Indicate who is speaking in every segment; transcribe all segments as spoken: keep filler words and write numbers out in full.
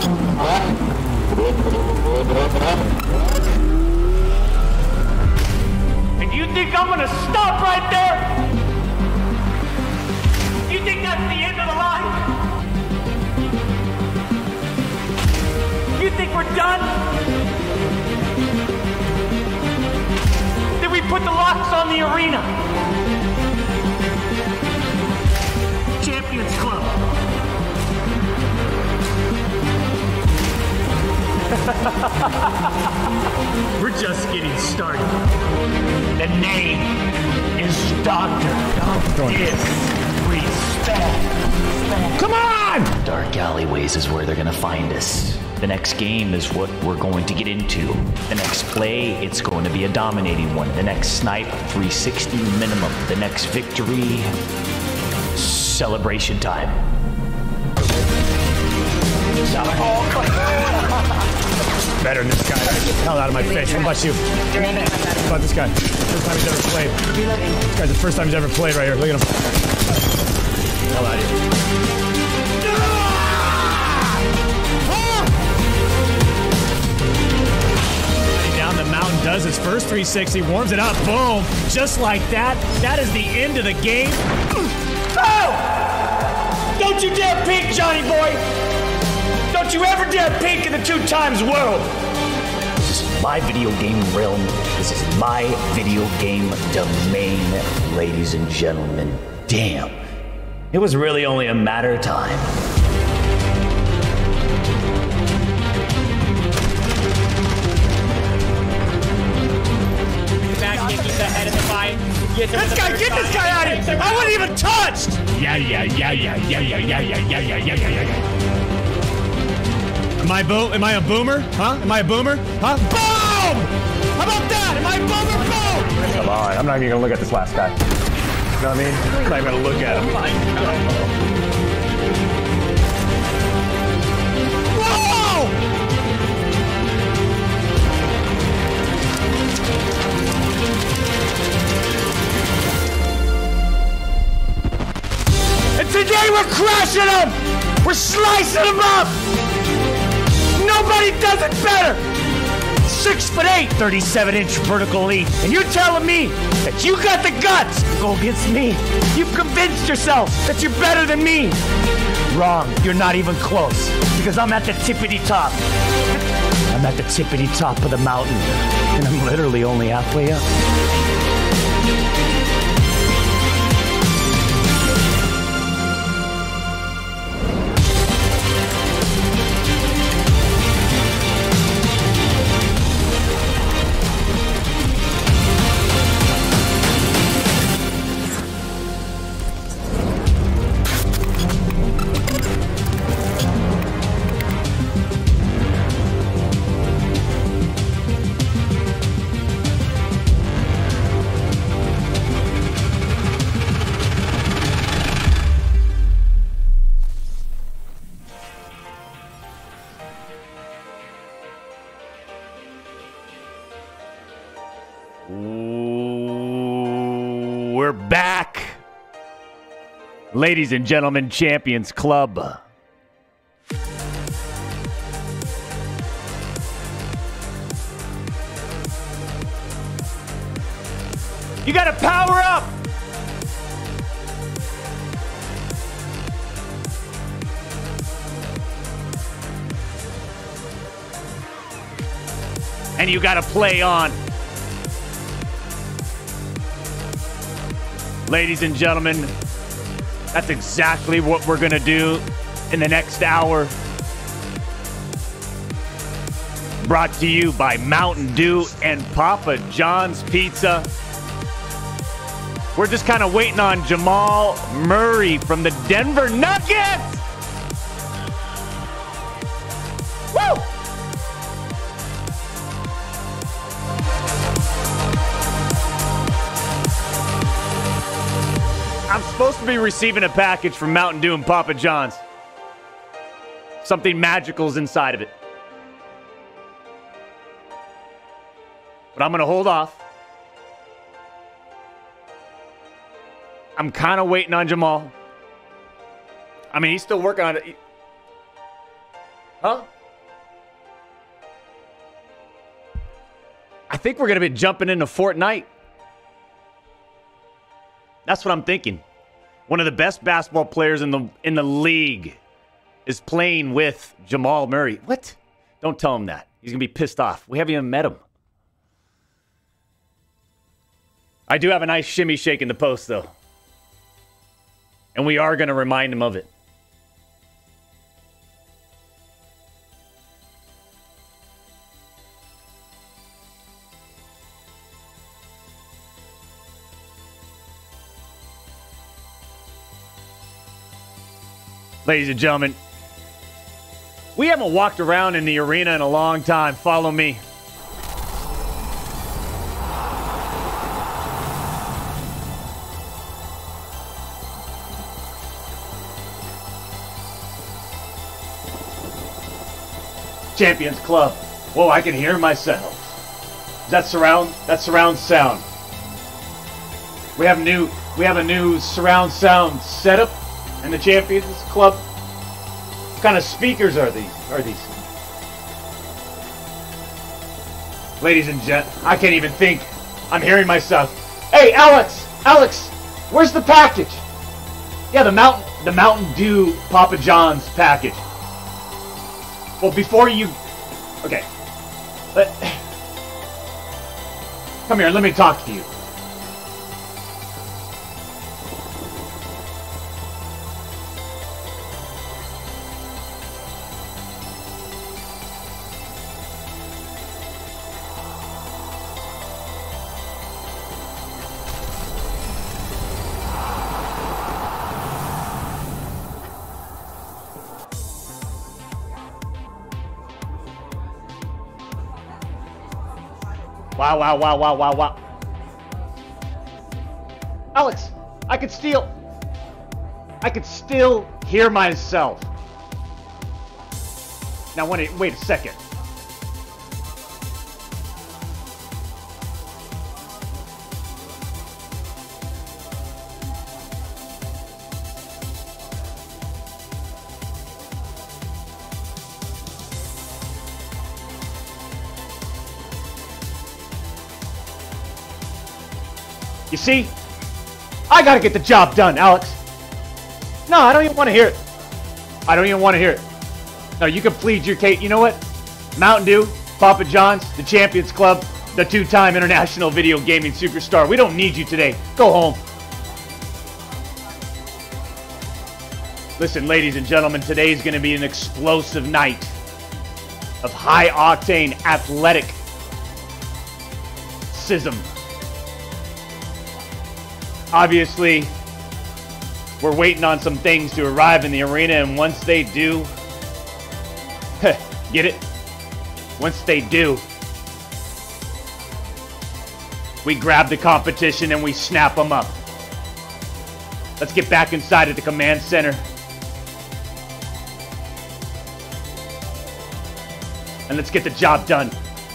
Speaker 1: And you think I'm gonna stop right there? You think that's the end of the line? You think we're done? Did we put the locks on the arena? Champions Club. We're just getting started. The name is Doctor Disrespect.
Speaker 2: Come on!
Speaker 3: Dark alleyways is where they're gonna find us. The next game is what we're going to get into. The next play, it's going to be a dominating one. The next snipe, three sixty minimum. The next victory, celebration time.
Speaker 2: Better than this guy. Get the hell out of my face. What about you? What about this guy? First time he's ever played. This guy's the first time he's ever played right here. Look at him. Hell out of here. Down the mountain, does his first three sixty, warms it up, boom. Just like that. That is the end of the game.
Speaker 1: Oh! Don't you dare peek, Johnny boy! Don't you ever dare peek in the two times world!
Speaker 3: This is my video game realm. This is my video game domain, ladies and gentlemen. Damn. It was really only a matter of time.
Speaker 2: This guy, get this guy out of here! I wasn't even touched! Yeah, yeah, yeah, yeah, yeah, yeah, yeah, yeah, yeah, yeah, yeah, yeah, yeah. Am I bo- Am I a boomer? Huh? Am I a boomer? Huh? Boom! How about that? Am I a boomer? Boom! Come on, I'm not even gonna look at this last guy. You know what I mean? I'm not even gonna look at him. Whoa!
Speaker 1: And today we're crushing them! We're slicing them up! Nobody does it better! Six foot eight, thirty-seven inch vertical leap. And you're telling me that you got the guts to go against me? You've convinced yourself that you're better than me. Wrong, you're not even close. Because I'm at the tippity top. I'm at the tippity top of the mountain. And I'm literally only halfway up.
Speaker 2: We're back. Ladies and gentlemen, Champions Club. You gotta power up. And you gotta play on. Ladies and gentlemen, that's exactly what we're gonna do in the next hour. Brought to you by Mountain Dew and Papa John's Pizza. We're just kind of waiting on Jamal Murray from the Denver Nuggets. Woo! I'm supposed to be receiving a package from Mountain Dew and Papa John's. Something magical's inside of it. But I'm going to hold off. I'm kind of waiting on Jamal. I mean, he's still working on it. Huh?
Speaker 1: think we're going to be jumping into Fortnite. That's what I'm thinking. One of the best basketball players in the in the league is playing with Jamal Murray. What? Don't tell him that. He's going to be pissed off. We haven't even met him. I do have a nice shimmy shake in the post, though. And we are going to remind him of it. Ladies and gentlemen, we haven't walked around in the arena in a long time. Follow me. Champions Club. Whoa, I can hear myself. Is that surround? That surround sound. We have new. We have a new surround sound setup in the Champions Club. What kind of speakers are these? Are these? Ladies and gents, I can't even think. I'm hearing myself. Hey, Alex, Alex, where's the package? Yeah, the Mountain, the Mountain Dew Papa John's package. Well, before you... Okay. Let, come here, let me talk to you. Wow, wow, wow, wow, wow, wow. Alex, I could still... I could still hear myself. Now, wait, wait a second. You see? I gotta get the job done, Alex. No, I don't even want to hear it. I don't even want to hear it. No, you can plead your case. You know what? Mountain Dew, Papa John's, the Champions Club, the two-time international video gaming superstar. We don't need you today. Go home. Listen, ladies and gentlemen, today is going to be an explosive night of high-octane athletic-cism. Obviously, we're waiting on some things to arrive in the arena, and once they do, get it? Once they do, we grab the competition and we snap them up. Let's get back inside at the command center. And let's get the job done.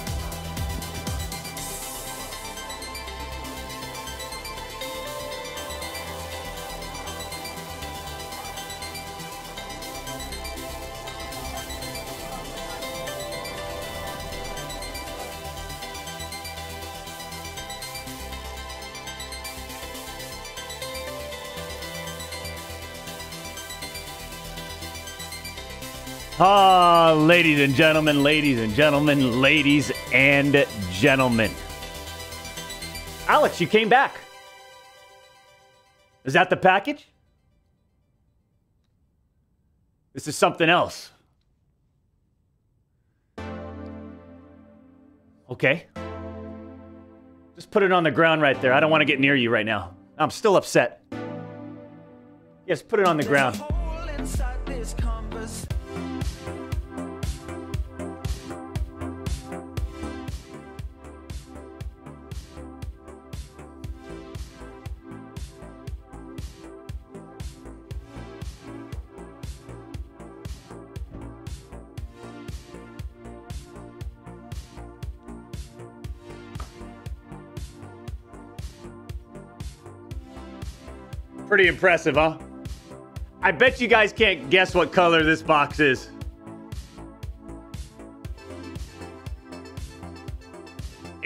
Speaker 1: Ah, ladies and gentlemen, ladies and gentlemen, ladies and gentlemen. Alex, you came back. Is that the package? This is something else. Okay. Just put it on the ground right there. I don't want to get near you right now. I'm still upset. Yes, put it on the ground. Pretty impressive, huh? I bet you guys can't guess what color this box is.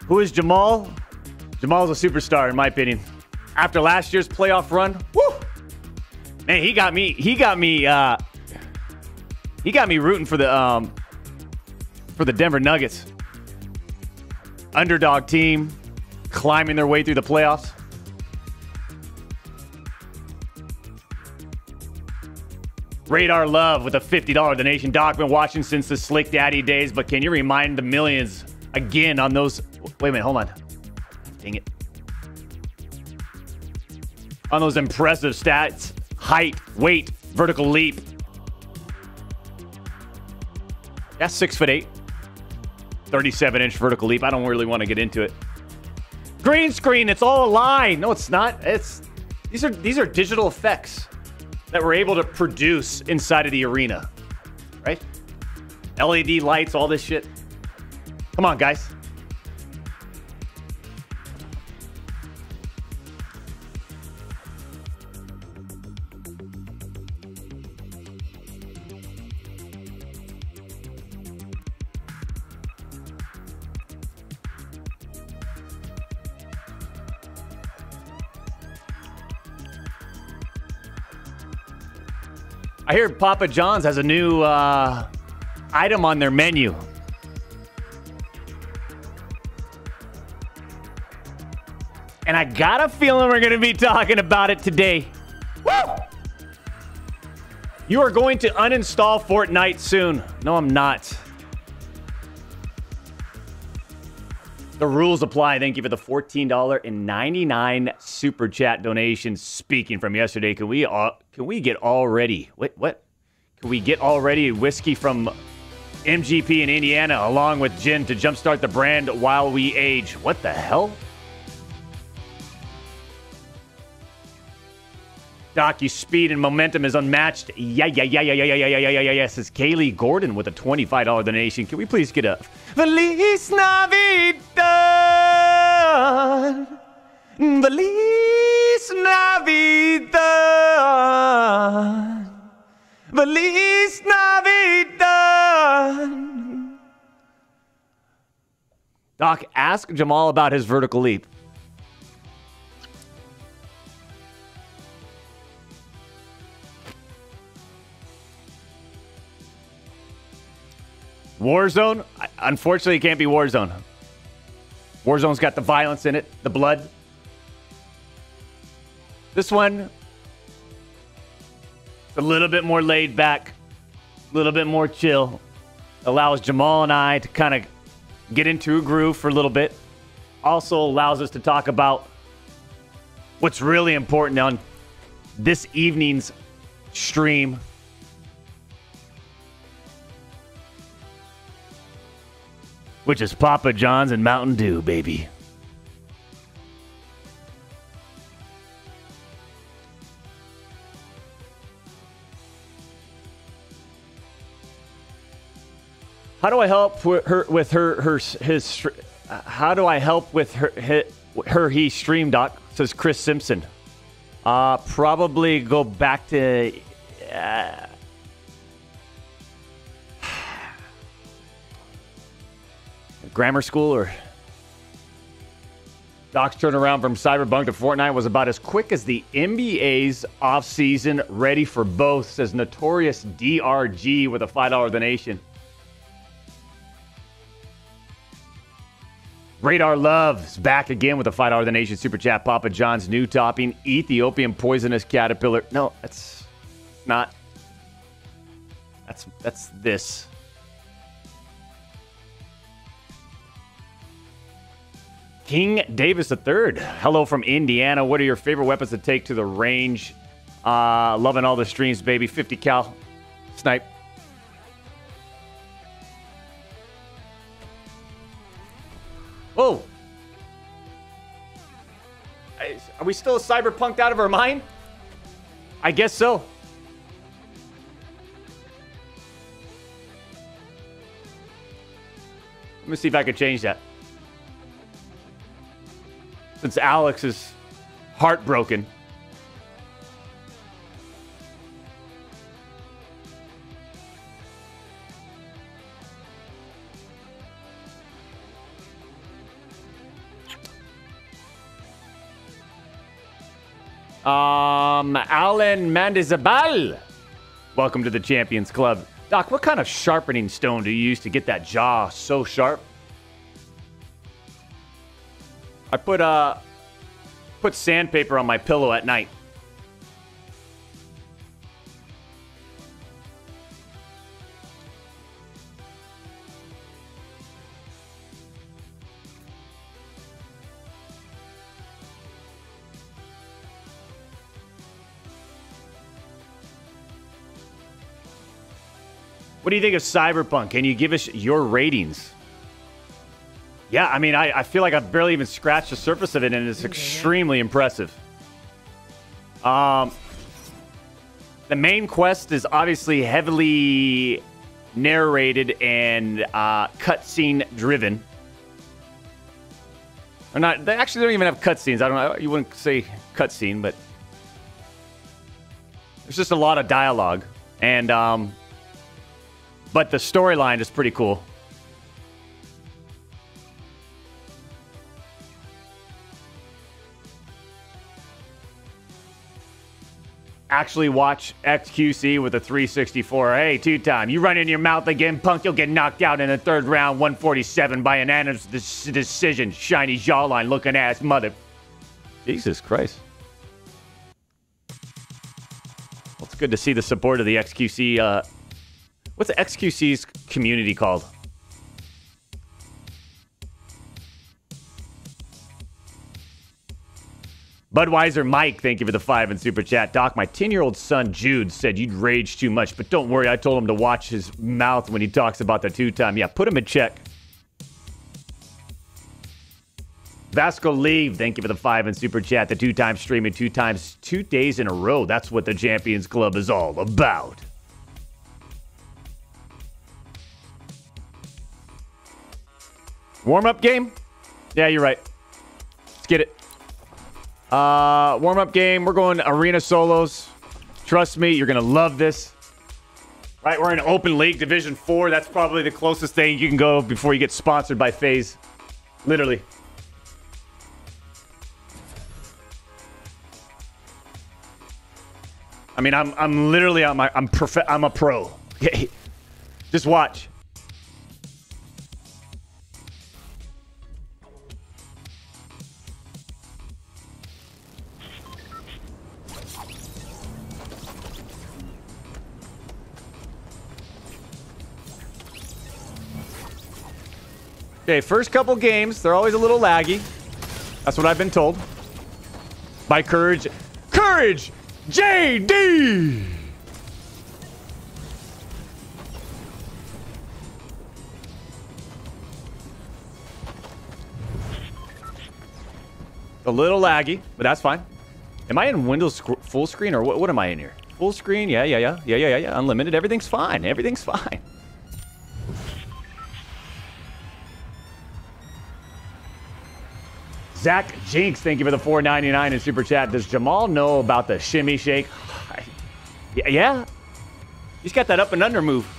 Speaker 2: Who is Jamal? Jamal's a superstar, in my opinion. After last year's playoff run, woo! Man, he got me. He got me. Uh, he got me rooting for the um, for the Denver Nuggets. Underdog team, climbing their way through the playoffs. Radar Love with a fifty dollars donation. Doc, been watching since the Slick Daddy days, but can you remind the millions again on those? Wait a minute, hold on. Dang it. On those impressive stats: height, weight, vertical leap. That's six foot eight. thirty-seven inch vertical leap. I don't really want to get into it. Green screen. It's all a lie. No, it's not. It's these are these are digital effects that we're able to produce inside of the arena, right? L E D lights, all this shit. Come on, guys. I hear Papa John's has a new uh, item on their menu. And I got a feeling we're going to be talking about it today. Woo! You are going to uninstall Fortnite soon. No, I'm not. The rules apply. Thank you for the fourteen ninety-nine super chat donation. Speaking from yesterday, can we uh, can we get already? Wait, what? Can we get already whiskey from M G P in Indiana along with gin to jumpstart the brand while we age? What the hell? Doc, your speed and momentum is unmatched. Yeah, yeah, yeah, yeah, yeah, yeah, yeah, yeah, yeah, yeah, yeah. Says Kaylee Gordon with a twenty-five dollars donation. Can we please get a Feliz Navidad? Feliz Navidad. Feliz Navidad. Doc, ask Jamal about his vertical leap. Warzone? Unfortunately, it can't be Warzone. Warzone's got the violence in it, the blood. This one, a little bit more laid back, a little bit more chill. Allows Jamal and I to kind of get into a groove for a little bit. Also allows us to talk about what's really important on this evening's stream. Which is Papa John's and Mountain Dew, baby. How do I help with her with her her his? How do I help with her her, her he stream, Doc? Says Chris Simpson. Uh, probably go back to. Uh, grammar school. Or Doc's turnaround from Cyberpunk to Fortnite was about as quick as the N B A's offseason. Ready for both, says Notorious D R G with a five dollars donation. Radar Love is back again with a five dollars donation super chat. Papa John's new topping, Ethiopian poisonous caterpillar. No, that's not. That's that's this. King Davis the third. Hello from Indiana. What are your favorite weapons to take to the range? Uh, loving all the streams, baby. fifty cal snipe. Oh. Are we still cyberpunked out of our mind? I guess so. Let me see if I can change that. Since Alex is heartbroken. Um, Alan Mandizabal. Welcome to the Champions Club. Doc, what kind of sharpening stone do you use to get that jaw so sharp? I put uh put sandpaper on my pillow at night. What do you think of Cyberpunk? Can you give us your ratings? Yeah, I mean, I, I feel like I've barely even scratched the surface of it, and it's extremely impressive. Um, the main quest is obviously heavily narrated and uh, cutscene driven. Or not? They actually don't even have cutscenes. I don't know. You wouldn't say cutscene, but there's just a lot of dialogue, and um. But the storyline is pretty cool. Actually watch X Q C with a three sixty-four. Hey, two-time. You run in your mouth again, punk, you'll get knocked out in the third round, one forty-seven by unanimous decision. Shiny jawline looking ass mother. Jesus Christ. Well, it's good to see the support of the X Q C, uh, what's the X Q C's community called? Budweiser Mike, thank you for the five and super chat. Doc, my ten-year-old son Jude said you'd rage too much, but don't worry, I told him to watch his mouth when he talks about the two-time. Yeah, put him in check. Vasco Leave, thank you for the five and super chat. The two-time streaming two times, two days in a row. That's what the Champions Club is all about. Warm-up game? Yeah, you're right. Let's get it. Uh, warm-up game. We're going arena solos. Trust me, you're going to love this. Right, we're in Open League Division four. That's probably the closest thing you can go before you get sponsored by FaZe. Literally. I mean, I'm I'm literally on my I'm prof- I'm a pro. Okay. Just watch. Okay, first couple games, they're always a little laggy. That's what I've been told. By Courage. Courage! J D! A little laggy, but that's fine. Am I in Windows sc- full screen or what, what am I in here? Full screen? Yeah, yeah, yeah. Yeah, yeah, yeah, yeah. Unlimited. Everything's fine. Everything's fine. Zach Jinx, thank you for the four ninety-nine in Super Chat. Does Jamal know about the shimmy shake? Yeah, yeah. He's got that up and under move.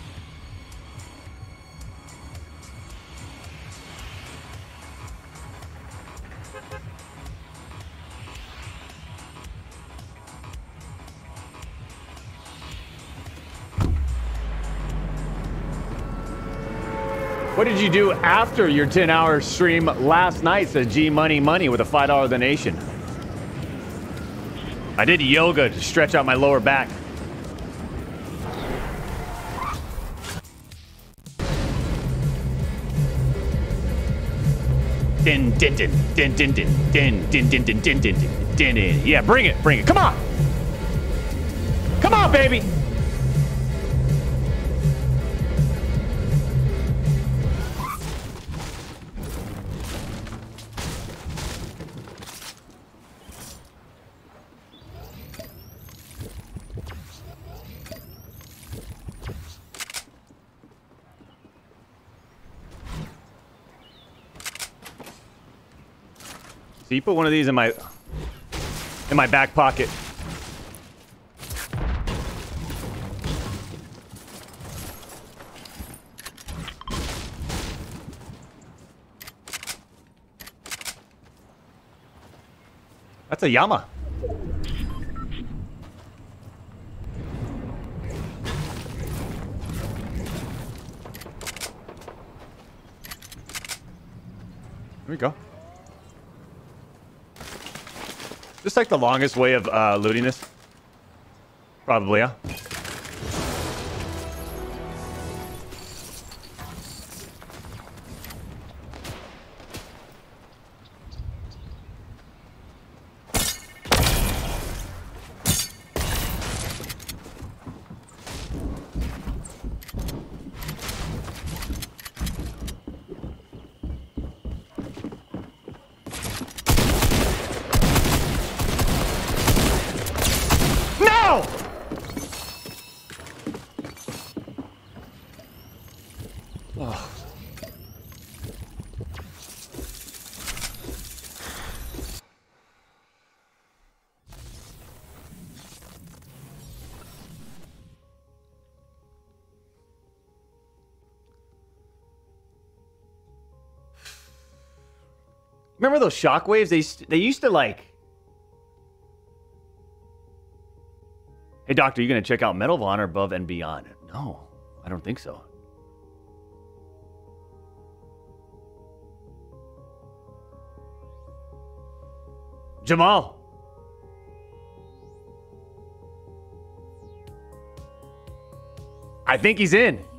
Speaker 2: What did you do after your ten hour stream last night? Says G Money Money with a five dollar donation. I did yoga to stretch out my lower back. Din din din din din din din din din din din din din din. Yeah, bring it, bring it. Come on. Come on, baby. So you put one of these in my in my back pocket. That's a Yama. we go. Just like the longest way of uh, looting this. Probably, yeah. No! Oh. Remember those shockwaves? They they used to like. Hey, doctor, you gonna check out Medal of Honor Above and Beyond? No, I don't think so. Jamal. I think he's in.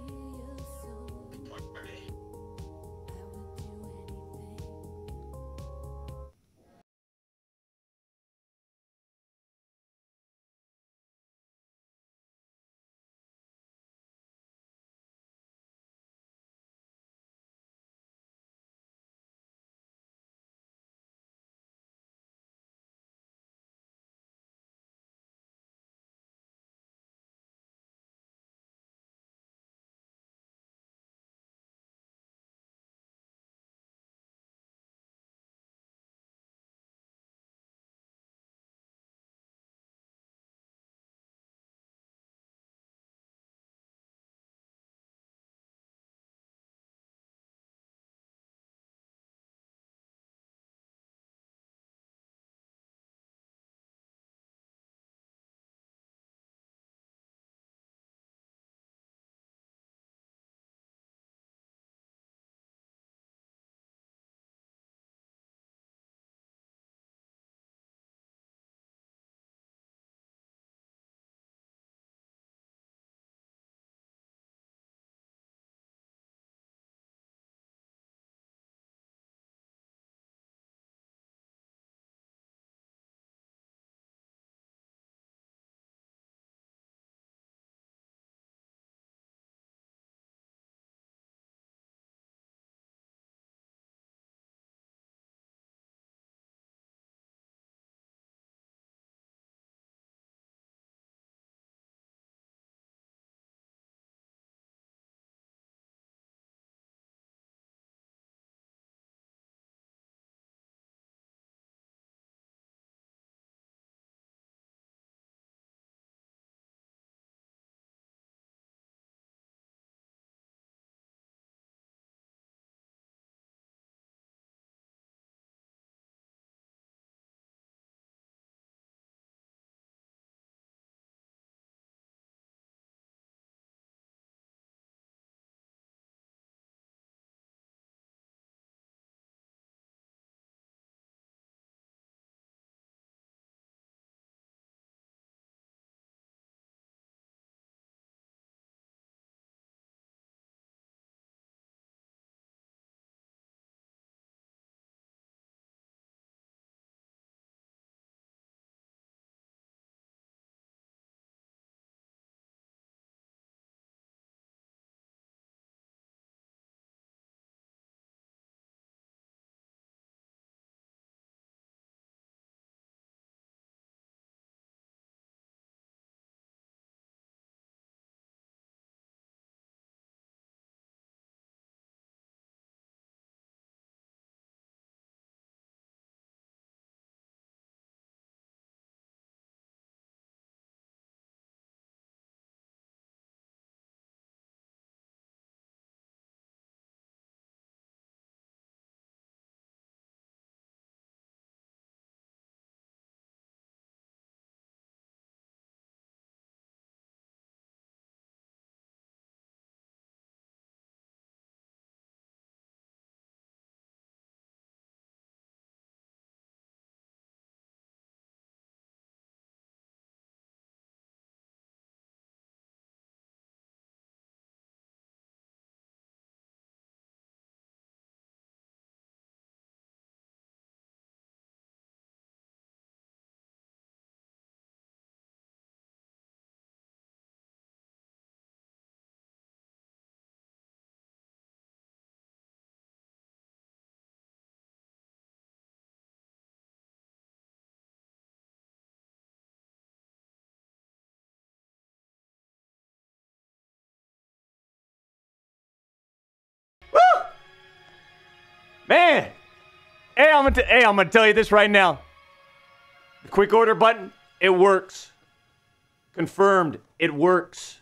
Speaker 2: gonna t- hey, I'm gonna tell you this right now. The quick order button, it works. Confirmed, it works.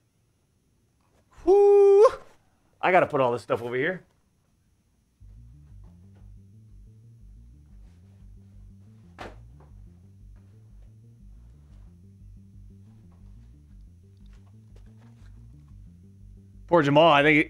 Speaker 2: Whoo! I gotta put all this stuff over here. Poor Jamal, I think. He...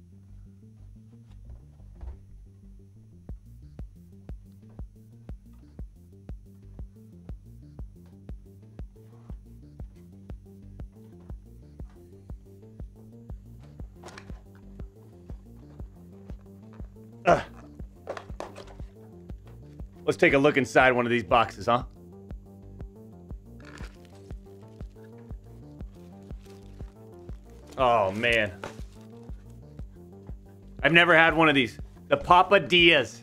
Speaker 2: Uh. Let's take a look inside one of these boxes, huh? Oh, man. I've never had one of these. The Papadias.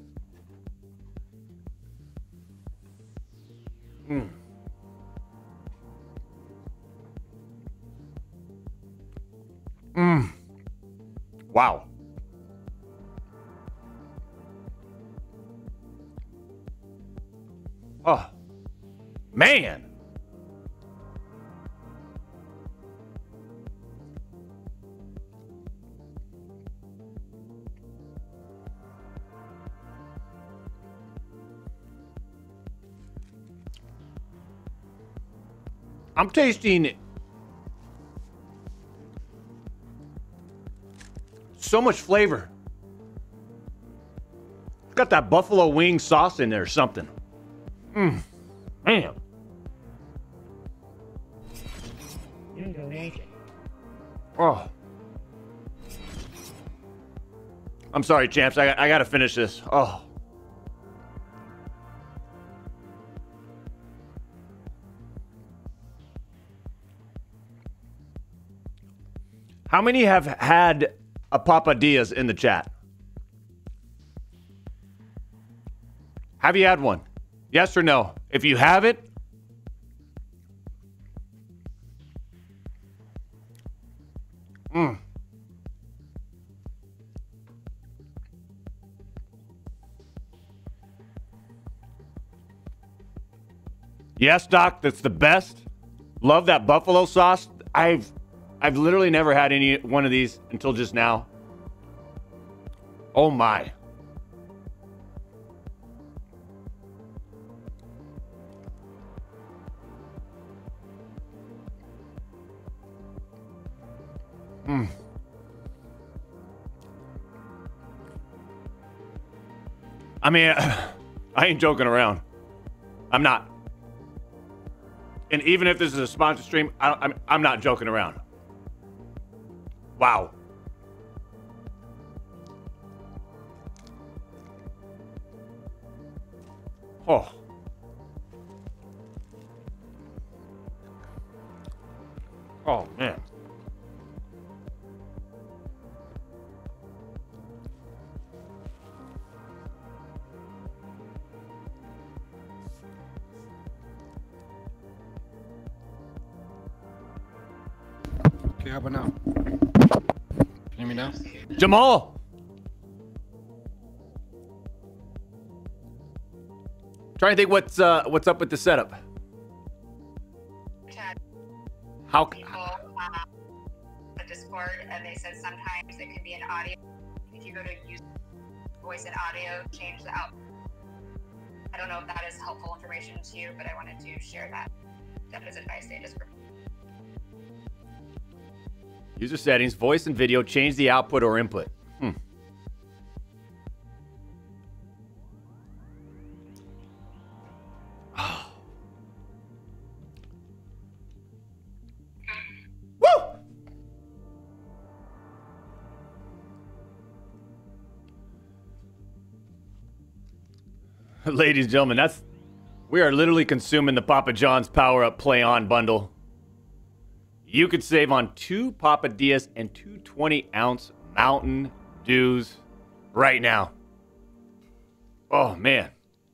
Speaker 2: Mm. Mm. Wow. Oh, man. I'm tasting so much flavor. It's got that buffalo wing sauce in there or something. Mmm. Man. Oh. I'm sorry, champs. I, I gotta finish this. Oh. How many have had a Papadias in the chat? Have you had one? Yes or no? If you have it, mm. Yes, Doc, that's the best. Love that buffalo sauce. I've I've literally never had any one of these until just now. Oh my. Mm. I mean, I ain't joking around. I'm not. And even if this is a sponsored stream, I, I'm, I'm not joking around. Wow. Oh. Oh, man.
Speaker 4: Okay, how about now? Can you hear me now?
Speaker 2: Jamal! Trying to think what's uh what's up with the setup. How?
Speaker 5: People, um, the Discord, and they said sometimes it can be an audio. If you go to use voice and audio, change the out. I don't know if that is helpful information to you, but I wanted to share that. That is advice they just.
Speaker 2: User settings, voice and video, change the output or input. Hmm. Woo! Ladies and gentlemen, that's we are literally consuming the Papa John's Power Up Play On bundle. You could save on two Papadias and two twenty ounce Mountain Dews right now. Oh, man.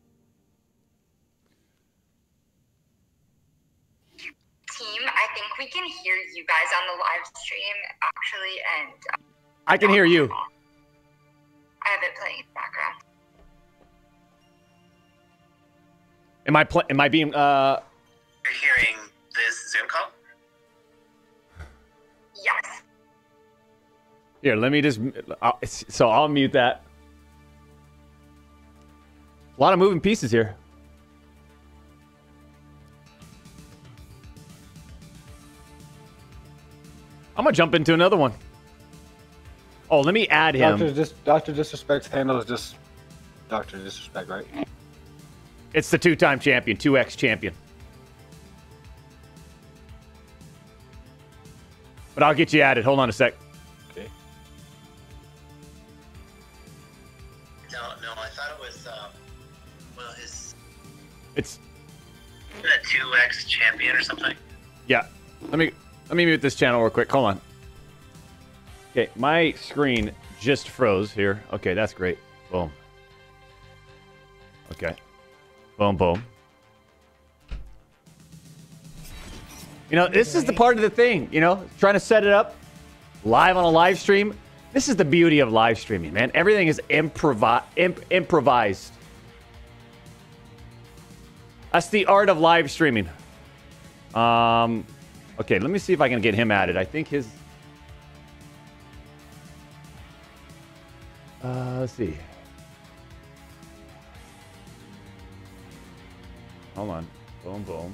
Speaker 5: Team, I think we can hear you guys on the live stream, actually, and... Um,
Speaker 2: I can hear you.
Speaker 5: I have it playing in the background.
Speaker 2: Am I pl- am I being uh
Speaker 6: You're hearing this Zoom call?
Speaker 5: Yes.
Speaker 2: Here, let me just I'll, so I'll mute that. A lot of moving pieces here. I'm gonna jump into another one. Oh, let me add him.
Speaker 4: Doctor Dis Doctor Disrespect's handle is just Doctor Disrespect, right?
Speaker 2: It's the two-time champion, two X champion. But I'll get you added. Hold on a sec.
Speaker 4: Okay.
Speaker 6: No, no, I thought it was, um, well, his...
Speaker 2: It's
Speaker 6: a two X champion or something.
Speaker 2: yeah. Let me let me mute this channel real quick. Hold on. Okay, my screen just froze here. Okay, that's great. Boom. Okay. Boom, boom. You know, this is the part of the thing, you know, trying to set it up live on a live stream. This is the beauty of live streaming, man. Everything is improvi imp improvised. That's the art of live streaming. Um, okay, let me see if I can get him added. I think his... Uh, let's see. Hold on. Boom, boom.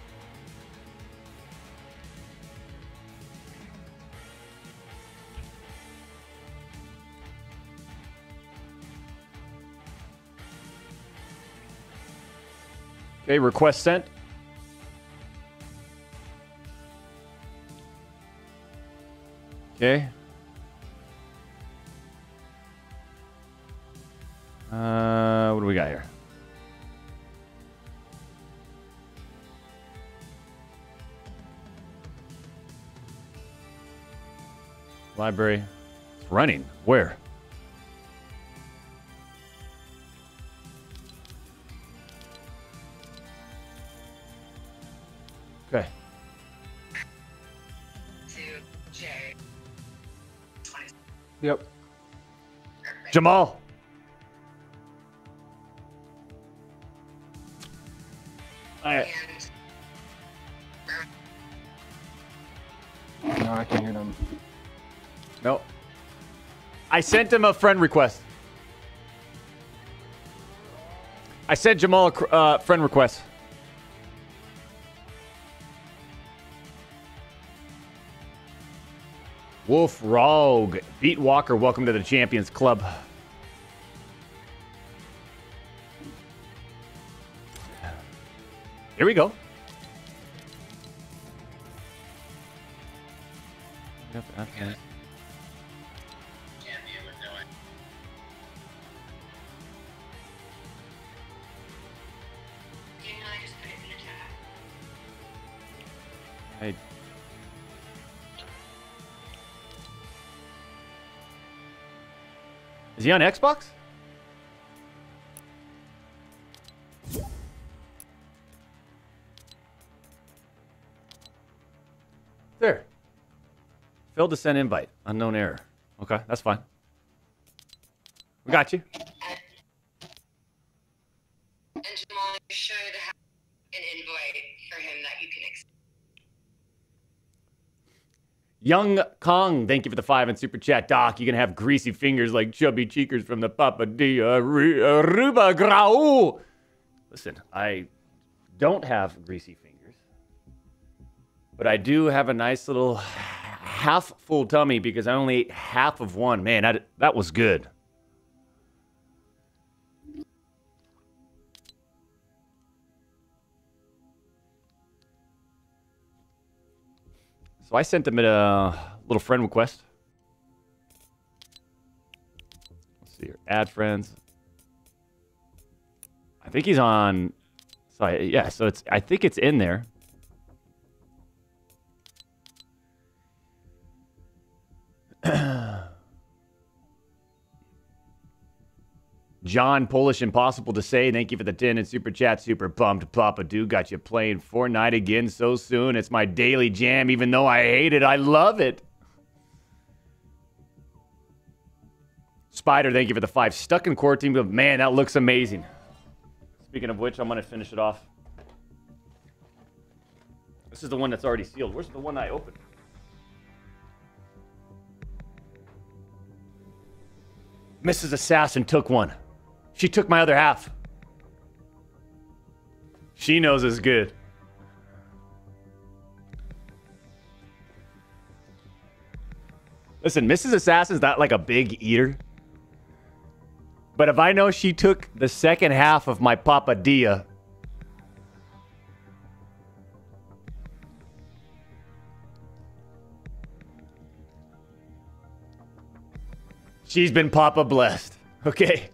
Speaker 2: Okay, request sent. Okay. Uh, what do we got here? Library. It's running. Where? Okay.
Speaker 5: To J.
Speaker 4: Yep.
Speaker 2: Jamal. All right.
Speaker 4: No, I can't hear them.
Speaker 2: No. I sent him a friend request. I sent Jamal a cr- uh, friend request. Wolf Rogue. Beat Walker, welcome to the Champions Club. Here we go. Yep, okay.
Speaker 6: Champion with no...
Speaker 5: You know, I just put it in the chat.
Speaker 2: Hey. Is he on Xbox? There. Failed to send invite. Unknown error. Okay, that's fine. We got you.
Speaker 5: And Jamal, you should have an invite for him that you can accept.
Speaker 2: Young Kong, thank you for the five and super chat. Doc, you can have greasy fingers like chubby cheekers from the Papadilla Ruba Grau. Listen, I don't have greasy fingers, but I do have a nice little half full tummy because I only ate half of one. Man, that, that was good. So I sent him a little friend request. Let's see here. Add friends. I think he's on. So I, yeah, so it's. I think it's in there. John Polish Impossible to Say, thank you for the ten and super chat. Super pumped. Papa Do got you playing Fortnite again so soon. It's my daily jam, even though I hate it. I love it. Spider, thank you for the five. Stuck in quarantine, but man, that looks amazing. Speaking of which, I'm going to finish it off. This is the one that's already sealed. Where's the one I opened? Missus Assassin took one. She took my other half. She knows it's good. Listen, Missus Assassin's not like a big eater. But if I know she took the second half of my papadilla, she's been Papa blessed. Okay.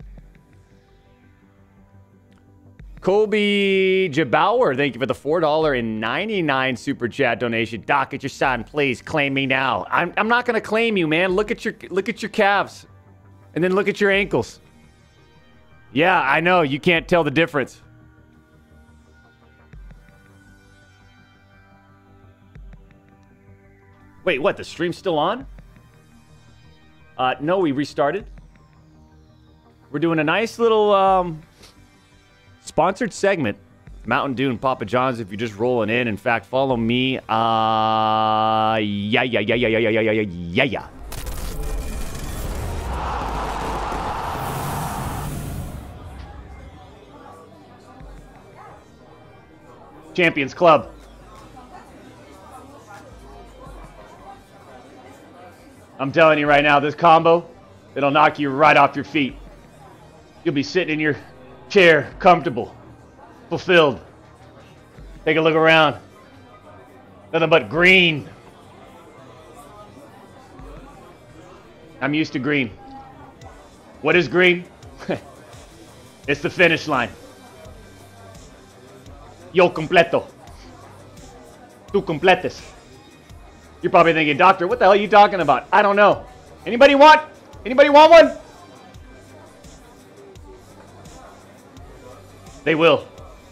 Speaker 2: Kobe Jabauer, thank you for the four dollars and ninety-nine cents super chat donation. Doc, get your son, please. Claim me now. I'm, I'm not going to claim you, man. Look at your look at your calves. And then look at your ankles. Yeah, I know. You can't tell the difference. Wait, what? The stream's still on? Uh, no, we restarted. We're doing a nice little um, sponsored segment. Mountain Dew and Papa John's if you're just rolling in. In fact, follow me. Uh, yeah, yeah, yeah, yeah, yeah, yeah, yeah, yeah, yeah, yeah. Champions Club. I'm telling you right now, this combo, it'll knock you right off your feet. You'll be sitting in your chair, comfortable, fulfilled. Take a look around. Nothing but green. I'm used to green. What is green? It's the finish line. Yo completo. Tu completes. You're probably thinking, doctor, what the hell are you talking about? I don't know. Anybody want? Anybody want one? They will.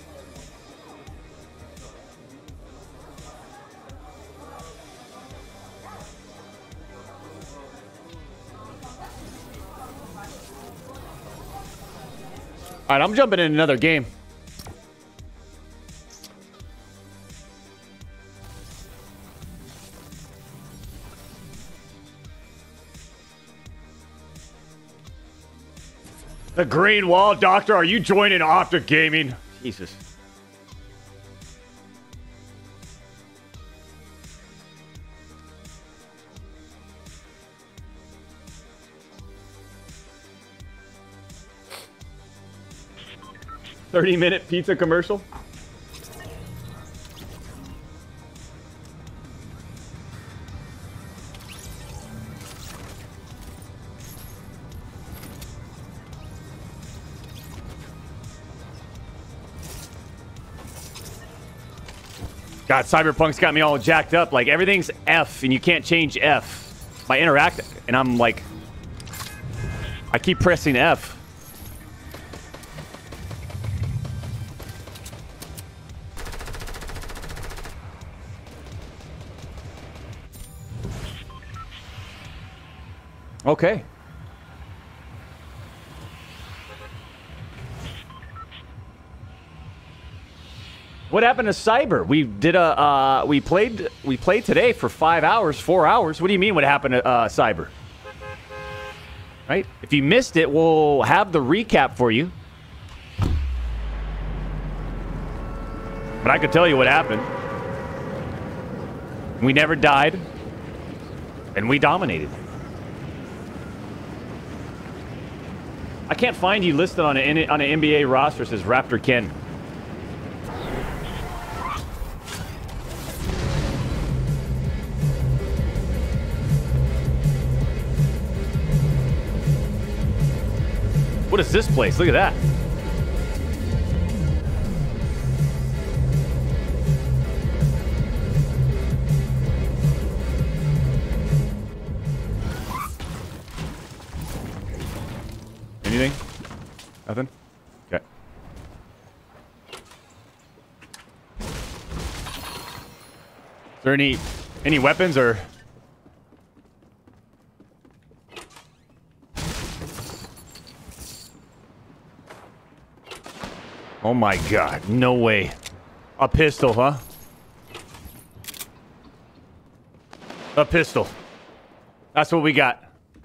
Speaker 2: All right, I'm jumping in another game. The Green Wall, Doctor, are you joining Optic Gaming? Jesus. thirty minute pizza commercial? God, Cyberpunk's got me all jacked up. Like, everything's F, and you can't change F. My interact, and I'm like... I keep pressing F. Okay. What happened to Cyber? We did a uh, we played we played today for five hours, four hours. What do you mean? What happened to uh, Cyber? Right? If you missed it, we'll have the recap for you. But I could tell you what happened. We never died, and we dominated. I can't find you listed on an on an N B A roster that says Raptor Ken. What is this place? Look at that. Anything? Nothing? Okay. Is there any any weapons or... Oh my god, no way. A pistol, huh? A pistol. That's what we got.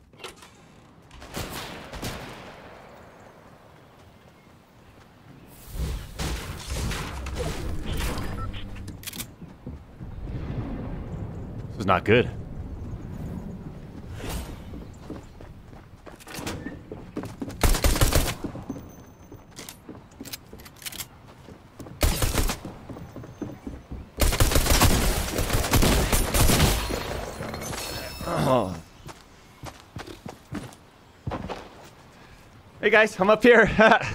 Speaker 2: This is not good. Oh. Hey guys, I'm up here.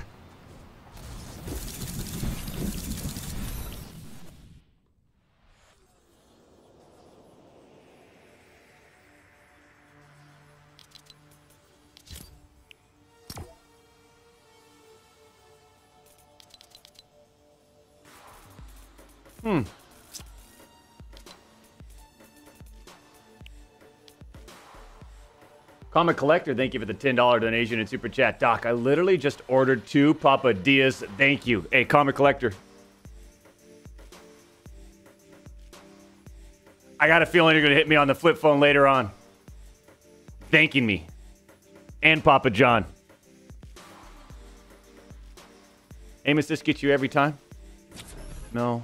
Speaker 2: Hmm. Comic Collector, thank you for the ten dollar donation and Super Chat. Doc, I literally just ordered two Papa Diaz. Thank you. Hey, Comic Collector. I got a feeling you're going to hit me on the flip phone later on. Thanking me. And Papa John. Amos, this gets you every time? No.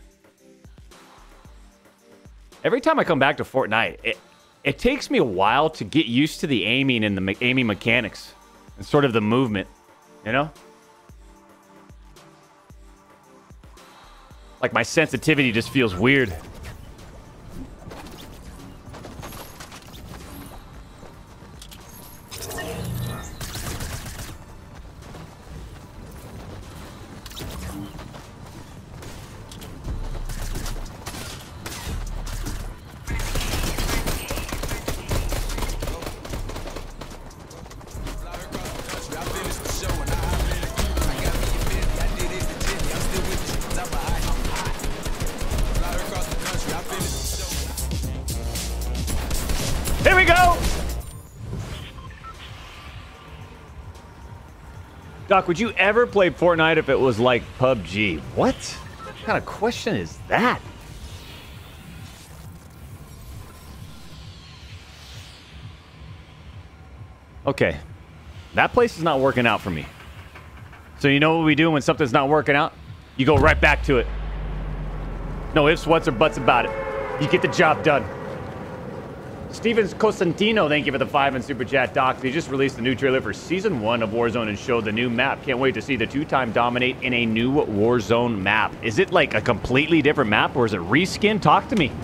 Speaker 2: Every time I come back to Fortnite, it... It takes me a while to get used to the aiming and the me aiming mechanics and sort of the movement, you know? Like my sensitivity just feels weird. Here we go! Doc, would you ever play Fortnite if it was like P U B G? What? What kind of question is that? Okay. That place is not working out for me. So you know what we do when something's not working out? You go right back to it. No ifs, whats, or buts about it. You get the job done. Stevens Costantino, thank you for the five and Super Chat. Doc, they just released the new trailer for Season one of Warzone and showed the new map. Can't wait to see the two-time dominate in a new Warzone map. Is it like a completely different map or is it reskin? Talk to me.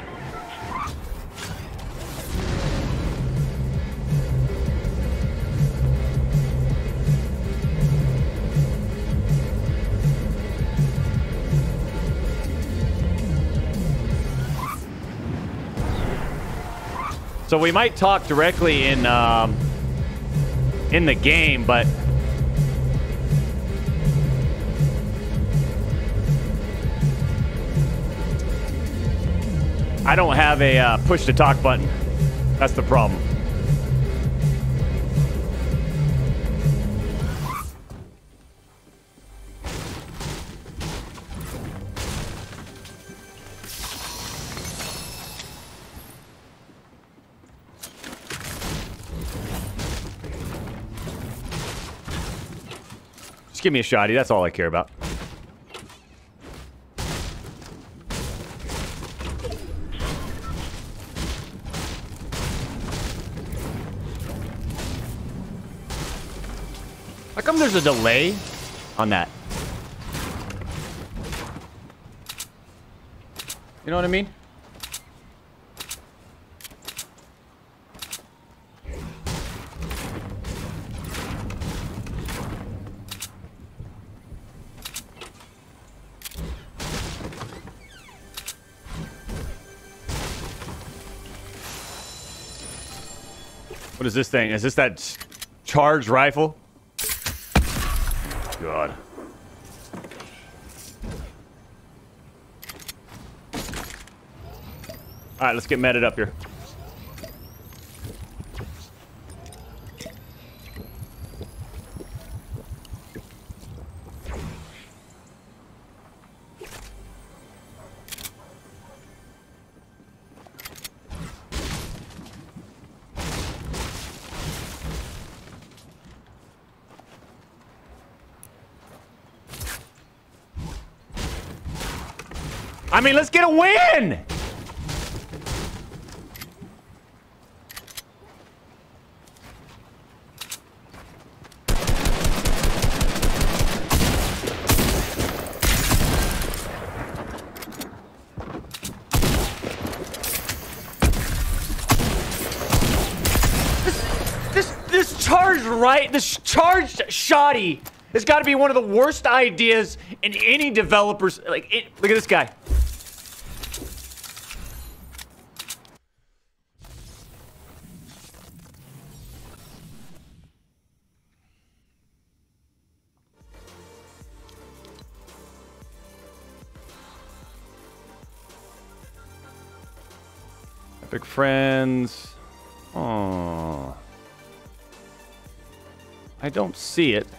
Speaker 2: So we might talk directly in um, in the game, but I don't have a uh, push to talk button. That's the problem. Just give me a shotty. That's all I care about. How come there's a delay on that? You know what I mean? What is this thing? Is this that charged rifle? God. Alright, let's get meted up here. I mean, let's get a win. This, this charged right, this charged shoddy has got to be one of the worst ideas in any developer's. Like, it, look at this guy. Epic Friends. Oh. I don't see it.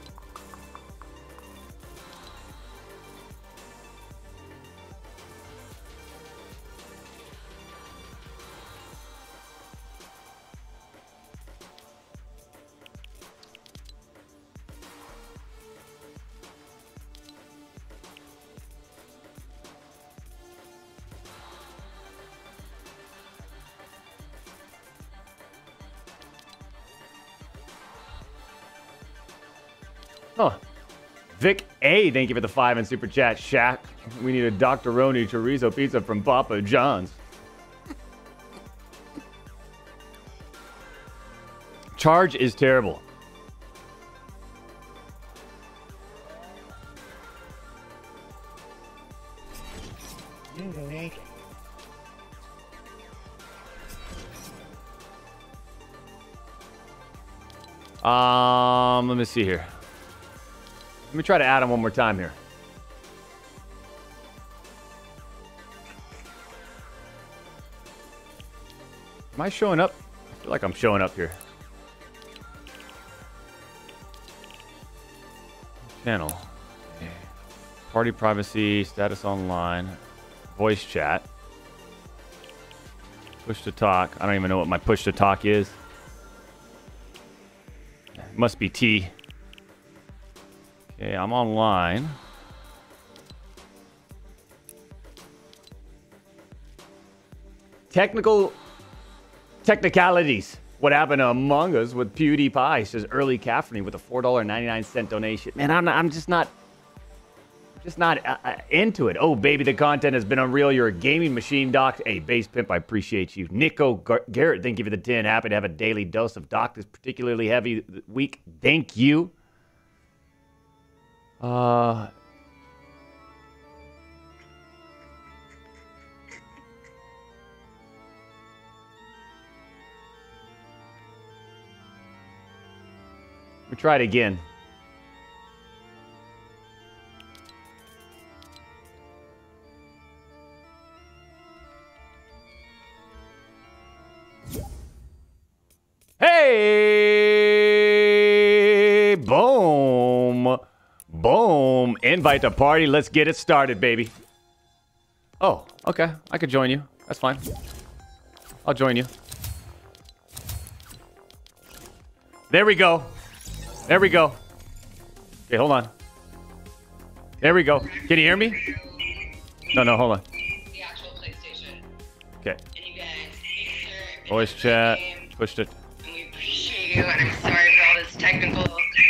Speaker 2: Huh. Vic A, thank you for the five and super chat. Shaq, we need a Doctoroni chorizo pizza from Papa John's. Charge is terrible. Um, let me see here. Let me try to add him one more time here. Am I showing up? I feel like I'm showing up here. Channel. Party privacy, status online, voice chat, push to talk. I don't even know what my push to talk is. It must be T. Okay, I'm online. Technical technicalities. What happened to Among Us with PewDiePie? Says early Caffrey with a four dollar and ninety-nine cent donation. Man, I'm not, I'm just not, just not uh, uh, into it. Oh, baby, the content has been unreal. You're a gaming machine, Doc. Hey, Base Pimp, I appreciate you. Nico Gar- Garrett, thank you for the ten. Happy to have a daily dose of Doc this particularly heavy week. Thank you. Uh, we try it again. Hey, boom. Boom. Invite to party. Let's get it started, baby. Oh, okay. I could join you. That's fine. I'll join you. There we go. There we go. Okay, hold on. There we go. Can you hear me? No, no, hold on.
Speaker 5: The actual PlayStation.
Speaker 2: Okay.
Speaker 5: And you guys, make sure
Speaker 2: Voice chat. Pushed it.
Speaker 5: and we appreciate you, and I'm sorry for all this technical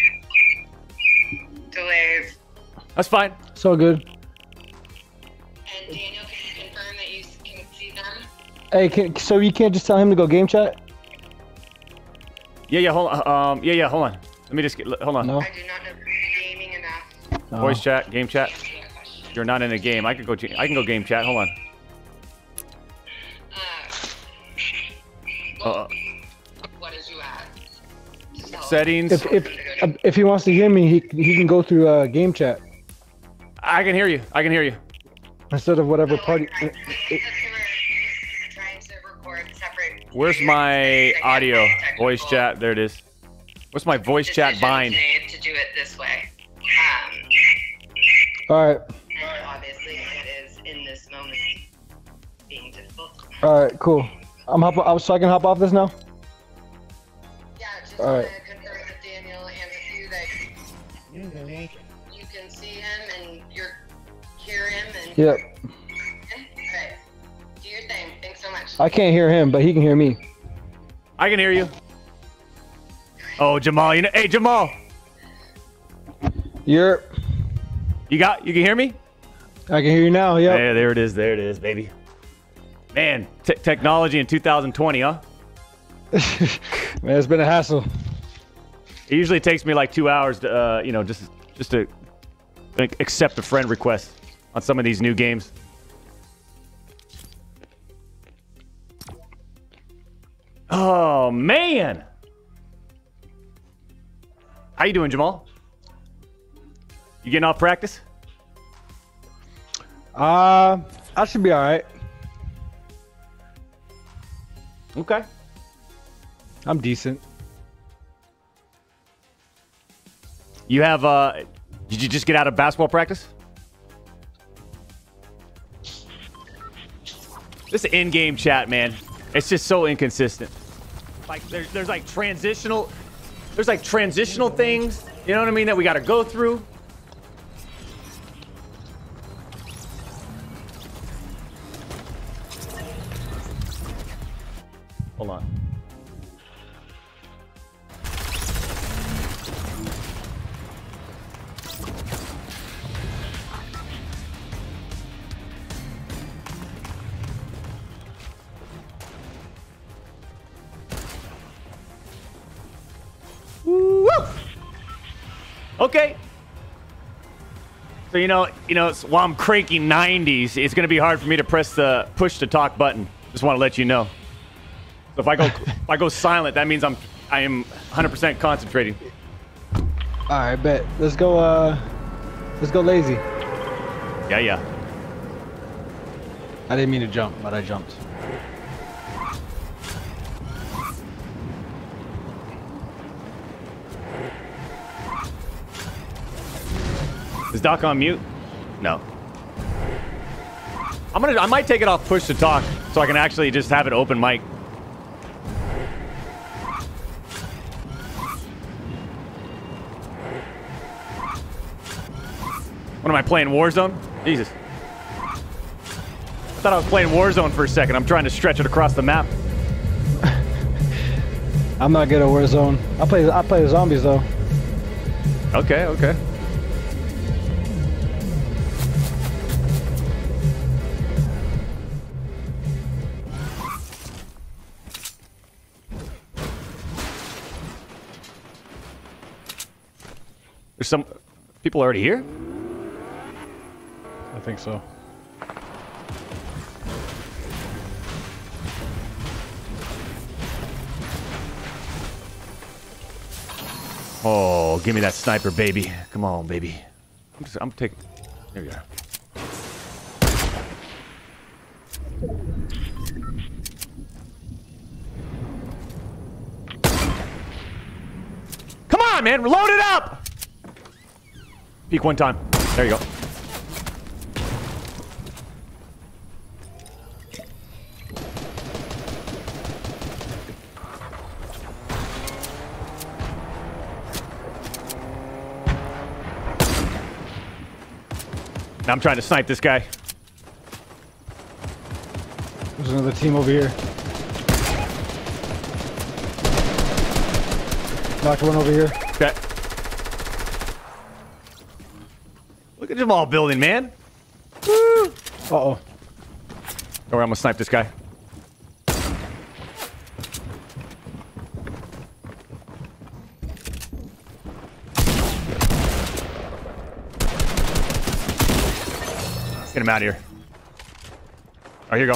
Speaker 5: delays.
Speaker 2: That's fine.
Speaker 7: So good.
Speaker 5: And Daniel, can you confirm that you can see them?
Speaker 7: Hey, can, so you can't just tell him to go game chat?
Speaker 2: Yeah, yeah, hold on. Um, yeah, yeah, hold on. Let me just get, hold on.
Speaker 7: No.
Speaker 5: I do not know gaming enough.
Speaker 7: No.
Speaker 2: Voice chat, game chat.
Speaker 5: to answer that question.
Speaker 2: You're not in a game. I can go. I can go game chat. Hold on.
Speaker 5: Uh,
Speaker 2: Uh,
Speaker 5: what did you add? To tell
Speaker 2: settings.
Speaker 7: If if if he wants to hear me, he he can go through uh, game chat
Speaker 2: I can hear you. I can hear you.
Speaker 7: instead of whatever party.
Speaker 5: Because we were trying to record separate.
Speaker 2: Where's my
Speaker 5: Again,
Speaker 2: audio?
Speaker 5: technical
Speaker 2: Voice chat. There it is. What's my voice chat
Speaker 5: decisions
Speaker 2: bind?
Speaker 5: made to do it this way. Um,
Speaker 7: All right,
Speaker 5: and obviously it is in this moment being difficult.
Speaker 7: all right, cool. I'm hop. I so I can hop off this now.
Speaker 5: Yeah, just
Speaker 7: All
Speaker 5: want
Speaker 7: right.
Speaker 5: to confirm with Daniel and with you that you can see him and you're hear him and
Speaker 7: Yep. I can't hear him, but he can hear me.
Speaker 2: I can hear you. Oh, Jamal, you know, hey Jamal,
Speaker 7: You're.
Speaker 2: you got, you can hear me?
Speaker 7: I can hear you now. Yep.
Speaker 2: Yeah, there it is, there it is, baby. Man, te technology in two thousand twenty, huh?
Speaker 7: Man, it's been a hassle.
Speaker 2: It usually takes me like two hours to, uh, you know, just just to like, accept a friend request on some of these new games. Oh man, how you doing, Jamal? You getting off practice?
Speaker 7: Uh, I should be all right.
Speaker 2: Okay.
Speaker 7: I'm decent.
Speaker 2: You have, uh, did you just get out of basketball practice? This in-game chat, man. It's just so inconsistent. Like, there's, there's like transitional, there's like transitional things, you know what I mean, that we got to go through. Hold on. Woo! Okay. So you know, you know, while I'm cranking nineties, it's gonna be hard for me to press the push to talk button. Just want to let you know. So if I go, if I go silent, that means I'm, I am one hundred percent concentrating.
Speaker 7: All right, bet. Let's go. Uh, let's go lazy.
Speaker 2: Yeah, yeah.
Speaker 4: I didn't mean to jump, but I jumped.
Speaker 2: Is Doc on mute? No. I'm gonna, I might take it off push to talk, so I can actually just have it open mic. What am I playing, Warzone? Jesus. I thought I was playing Warzone for a second. I'm trying to stretch it across the map.
Speaker 7: I'm not good at Warzone. I play. I play zombies though.
Speaker 2: Okay, okay. There's some people already here?
Speaker 4: I think so.
Speaker 2: Oh, give me that sniper, baby. Come on, baby. I'm just, I'm taking... There we go. Come on, man. Load it up! Peek one time. There you go. Now I'm trying to snipe this guy.
Speaker 7: There's another team over here. Knocked one over here.
Speaker 2: Okay. Look at Jamal building, man. Woo!
Speaker 7: Uh-oh.
Speaker 2: Don't worry, I'm gonna snipe this guy. Get him out of here. Oh, here you go.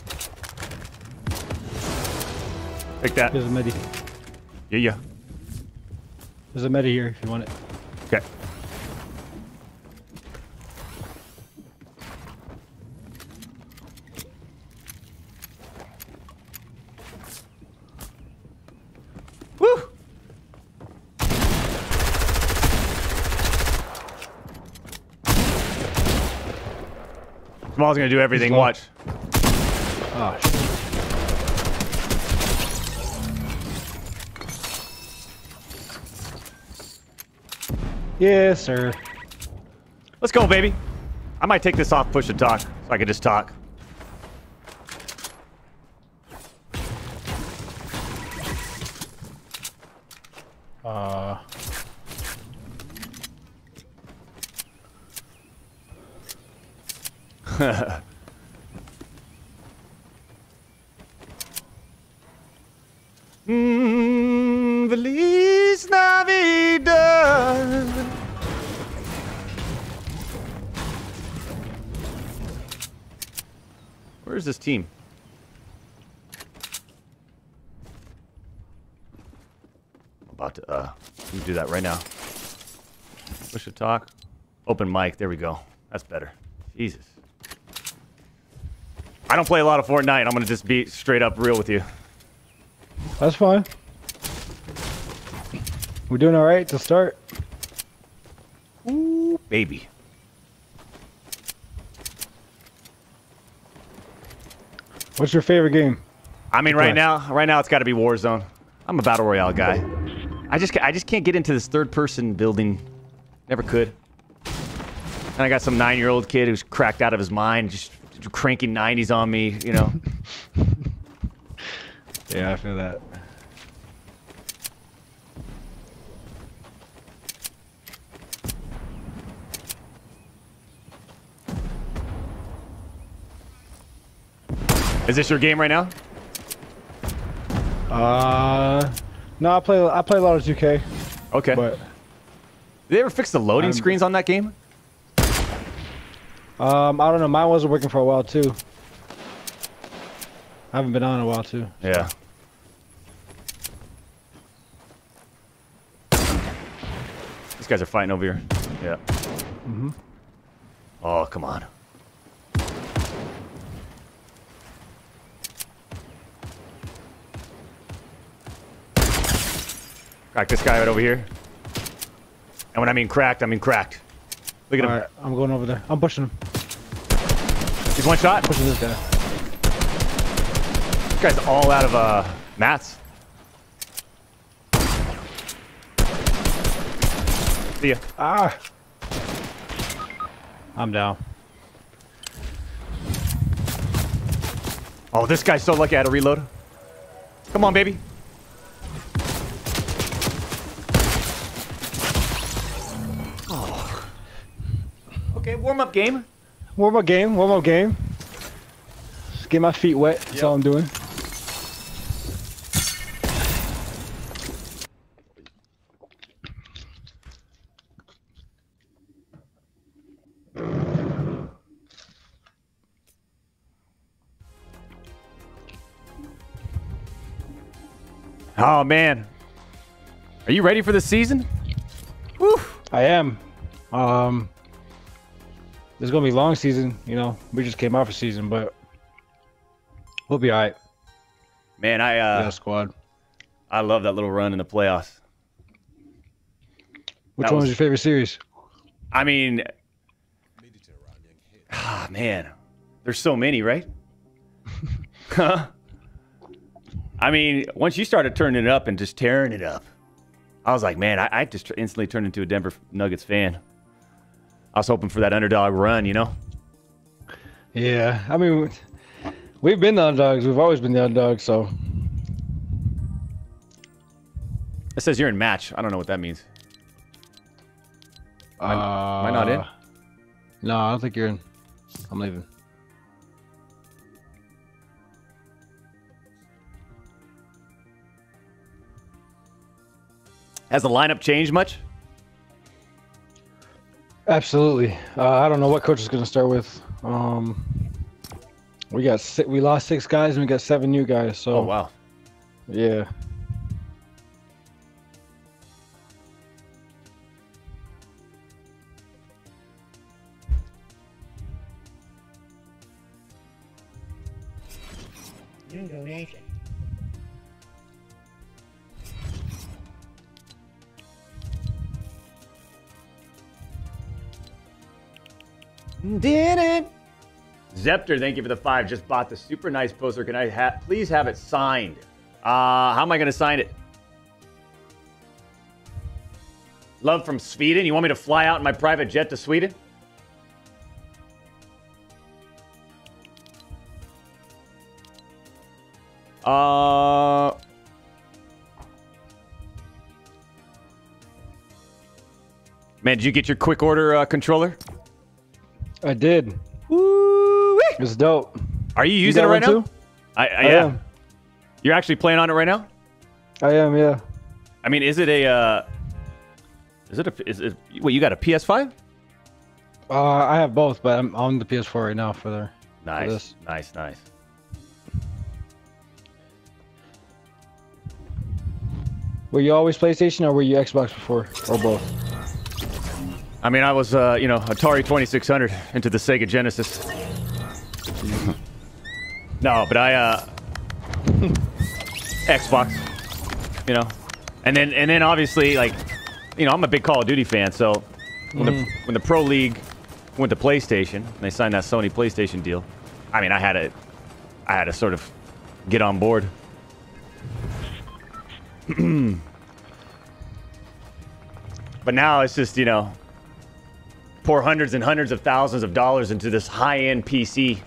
Speaker 2: Take that.
Speaker 7: There's a medi.
Speaker 2: Yeah, yeah.
Speaker 7: There's a medi here if you want it.
Speaker 2: Okay. Woo! Jamal's gonna do everything. Watch.
Speaker 7: Oh, shit. Yes, sir.
Speaker 2: Let's go, baby. I might take this off push to talk, so I can just talk. mm, Feliz Navidad. Where's this team? I'm about to uh do that right now. Push to talk. Open mic. There we go. That's better. Jesus. I don't play a lot of Fortnite. I'm gonna just be straight up real with you.
Speaker 7: That's fine. We're doing all right to start.
Speaker 2: Ooh, baby.
Speaker 7: What's your favorite game?
Speaker 2: I mean, right now, right now it's got to be Warzone. I'm a battle royale guy. I just, I just can't get into this third-person building. Never could. And I got some nine-year-old kid who's cracked out of his mind, just cranking nineties on me. You know.
Speaker 7: Yeah, I feel that.
Speaker 2: Is this your game right now?
Speaker 7: Uh, no, I play. I play a lot of two K.
Speaker 2: Okay.
Speaker 7: But
Speaker 2: did they ever fix the loading
Speaker 7: I'm,
Speaker 2: screens on that game?
Speaker 7: Um, I don't know. Mine wasn't working for a while too. I haven't been on in a while too.
Speaker 2: Yeah. These guys are fighting over here. Yeah.
Speaker 7: Mm-hmm.
Speaker 2: Oh, come on. Crack this guy right over here. And when I mean cracked, I mean cracked. Look at him.
Speaker 7: All right, I'm going over there. I'm pushing him.
Speaker 2: He's one shot.
Speaker 7: Pushing this guy.
Speaker 2: This guy's all out of uh, mats. See ya.
Speaker 7: Ah. I'm down.
Speaker 2: Oh, this guy's so lucky I had to reload. Come on, baby. Oh. Okay, warm-up game.
Speaker 7: Warm up game. Warm up game. Just get my feet wet. That's
Speaker 2: Yep.
Speaker 7: all I'm doing.
Speaker 2: Oh, man. Are you ready for the season? Woo.
Speaker 7: I am. Um, there's gonna be a long season. You know, we just came off a season, but we'll be all right.
Speaker 2: Man, I uh,
Speaker 7: Yeah, squad.
Speaker 2: I love that little run in the playoffs.
Speaker 7: Which
Speaker 2: that
Speaker 7: one
Speaker 2: was-
Speaker 7: was your favorite series?
Speaker 2: I mean, ah, man, there's so many, right? Huh? I mean, once you started turning it up and just tearing it up, I was like, man, I, I just instantly turned into a Denver Nuggets fan. I was hoping for that underdog run, you know?
Speaker 7: Yeah, I mean, we've been the underdogs. We've always been the underdogs. So
Speaker 2: It says you're in match. I don't know what that means. Am I, am I not in?
Speaker 7: Uh, No, I don't think you're in. I'm leaving.
Speaker 2: Has the lineup changed much?
Speaker 7: Absolutely. Uh, I don't know what coach is going to start with. Um, we got si we lost six guys and we got seven new guys. So
Speaker 2: Oh, wow.
Speaker 7: yeah.
Speaker 1: New donation.
Speaker 2: Did it? Zepter, thank you for the five. Just bought the super nice poster. Can I ha please have it signed? Uh, how am I going to sign it? Love from Sweden. You want me to fly out in my private jet to Sweden? Uh... Man, did you get your quick order uh, controller?
Speaker 7: I did.
Speaker 2: Woo!
Speaker 7: It's dope.
Speaker 2: Are you
Speaker 7: You
Speaker 2: using
Speaker 7: got
Speaker 2: it right
Speaker 7: one
Speaker 2: now?
Speaker 7: too?
Speaker 2: I, I,
Speaker 7: I
Speaker 2: yeah.
Speaker 7: am.
Speaker 2: You're actually playing on it right now?
Speaker 7: I am, yeah.
Speaker 2: I mean, is it a? Uh, is it a? Is it? Wait, you got a P S five?
Speaker 7: Uh, I have both, but I'm on the P S four right now for the.
Speaker 2: Nice,
Speaker 7: this.
Speaker 2: nice, nice.
Speaker 7: Were you always PlayStation or were you Xbox before, or both?
Speaker 2: I mean, I was, uh, you know, Atari twenty-six hundred into the Sega Genesis. No, but I, uh, Xbox, you know, and then and then obviously, like, you know, I'm a big Call of Duty fan, so when
Speaker 7: Mm.
Speaker 2: the when the Pro League went to PlayStation, and they signed that Sony PlayStation deal, I mean, I had to, I had to sort of get on board. But now it's just, you know, pour hundreds and hundreds of thousands of dollars into this high-end P C.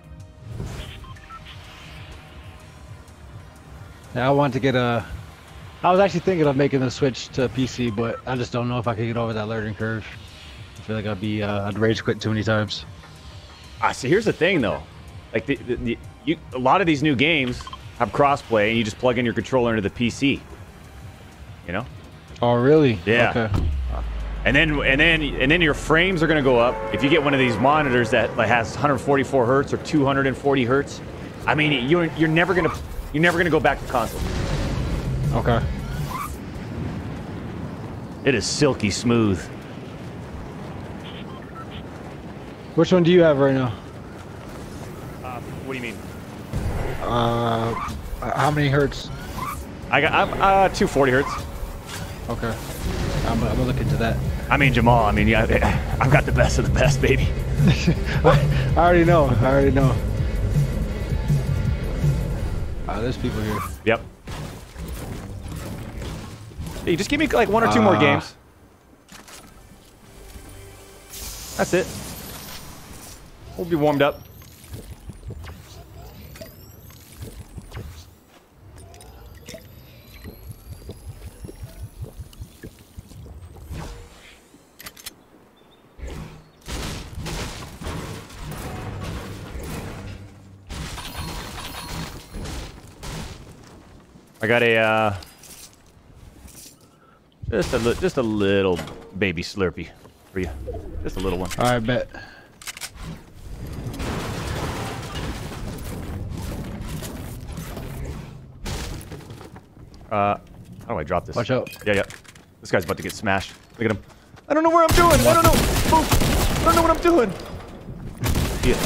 Speaker 7: Yeah, I want to get a. I was actually thinking of making the switch to P C, but I just don't know if I could get over that learning curve. I feel like I'd be, uh, I'd rage quit too many times.
Speaker 2: Ah, so here's the thing, though. Like, the, the, the, you, a lot of these new games have crossplay, and you just plug in your controller into the P C. You know?
Speaker 7: Oh, really?
Speaker 2: Yeah.
Speaker 7: Okay.
Speaker 2: And then, and then, and then your frames are gonna go up if you get one of these monitors that like, has one forty-four hertz or two hundred forty hertz. I mean, you're you're never gonna you're never gonna go back to console.
Speaker 7: Okay.
Speaker 2: It is silky smooth.
Speaker 7: Which one do you have right now?
Speaker 2: Uh, what do you mean?
Speaker 7: Uh, how many hertz?
Speaker 2: I got I'm, uh two forty hertz.
Speaker 7: Okay. I'm, I'm gonna look into that.
Speaker 2: I mean, Jamal. I mean, yeah, I've got the best of the best, baby.
Speaker 7: I already know. I already know. Uh, there's people here.
Speaker 2: Yep. Hey, just give me like one or two more
Speaker 7: Uh.
Speaker 2: games. That's it. We'll be warmed up. I got a, uh, just a, li just a little baby Slurpee for you. Just a little one.
Speaker 7: All right, bet.
Speaker 2: Uh, how do I drop this?
Speaker 7: Watch out.
Speaker 2: Yeah, yeah. This guy's about to get smashed. Look at him. I don't know where I'm doing. I don't know. Oh, I don't know what I'm doing. Yeah.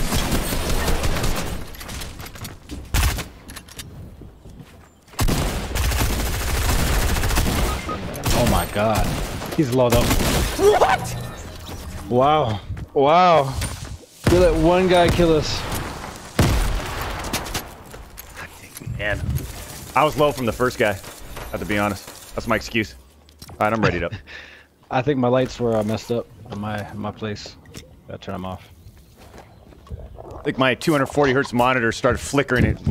Speaker 7: Oh my God. He's low though.
Speaker 2: What?
Speaker 7: Wow. Wow. You let one guy kill us.
Speaker 2: Man, I was low from the first guy. I have to be honest. That's my excuse. All right, I'm ready to.
Speaker 7: I think my lights were uh, messed up in my in my place. Gotta turn them off.
Speaker 2: I think my two forty hertz monitor started flickering it.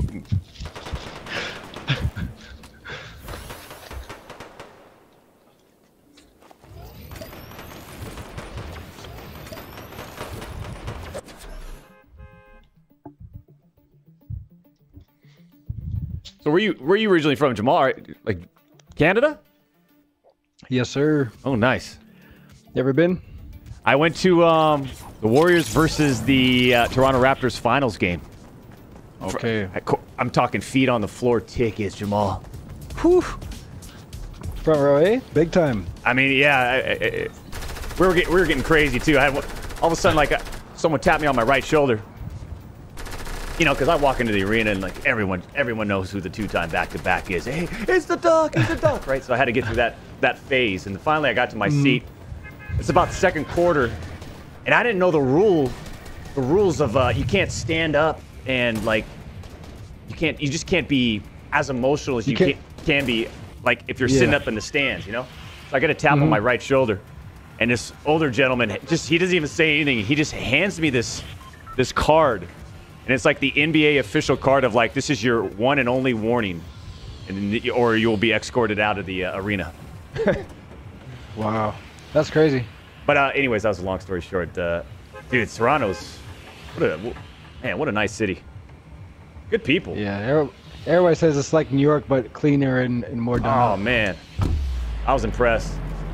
Speaker 2: So where you where you originally from, Jamal? Right, like Canada?
Speaker 7: Yes, sir.
Speaker 2: Oh, nice.
Speaker 7: You ever been?
Speaker 2: I went to um, the Warriors versus the uh, Toronto Raptors finals game.
Speaker 7: Okay.
Speaker 2: I'm talking feet on the floor tickets, Jamal. Whew.
Speaker 7: Front row, eh? Big time.
Speaker 2: I mean, yeah, I, I, I, we were getting we were getting crazy too. I had, all of a sudden, like, uh, someone tapped me on my right shoulder. You know, because I walk into the arena and like everyone everyone knows who the two-time back-to-back is. Hey, it's the Duck, it's the Duck, right? So I had to get through that that phase, and finally I got to my
Speaker 7: Mm.
Speaker 2: seat. It's about second quarter, and I didn't know the rule, the rules of uh, you can't stand up and like you can't you just can't be as emotional as you,
Speaker 7: You
Speaker 2: can,
Speaker 7: can't-
Speaker 2: can be like if you're
Speaker 7: Yeah.
Speaker 2: sitting up in the stands, you know. So I get a tap on
Speaker 7: Mhm.
Speaker 2: my right shoulder, and this older gentleman just he doesn't even say anything. He just hands me this this card. And it's like the N B A official card of like, this is your one and only warning, and or you will be escorted out of the uh, arena.
Speaker 7: Wow. That's crazy.
Speaker 2: But uh, anyways, that was a long story short. Uh, dude, Toronto's what a Man, what a nice city. Good people.
Speaker 7: Yeah, every- everybody says it's like New York, but cleaner and, and more done
Speaker 2: Oh,
Speaker 7: up.
Speaker 2: man. I was impressed.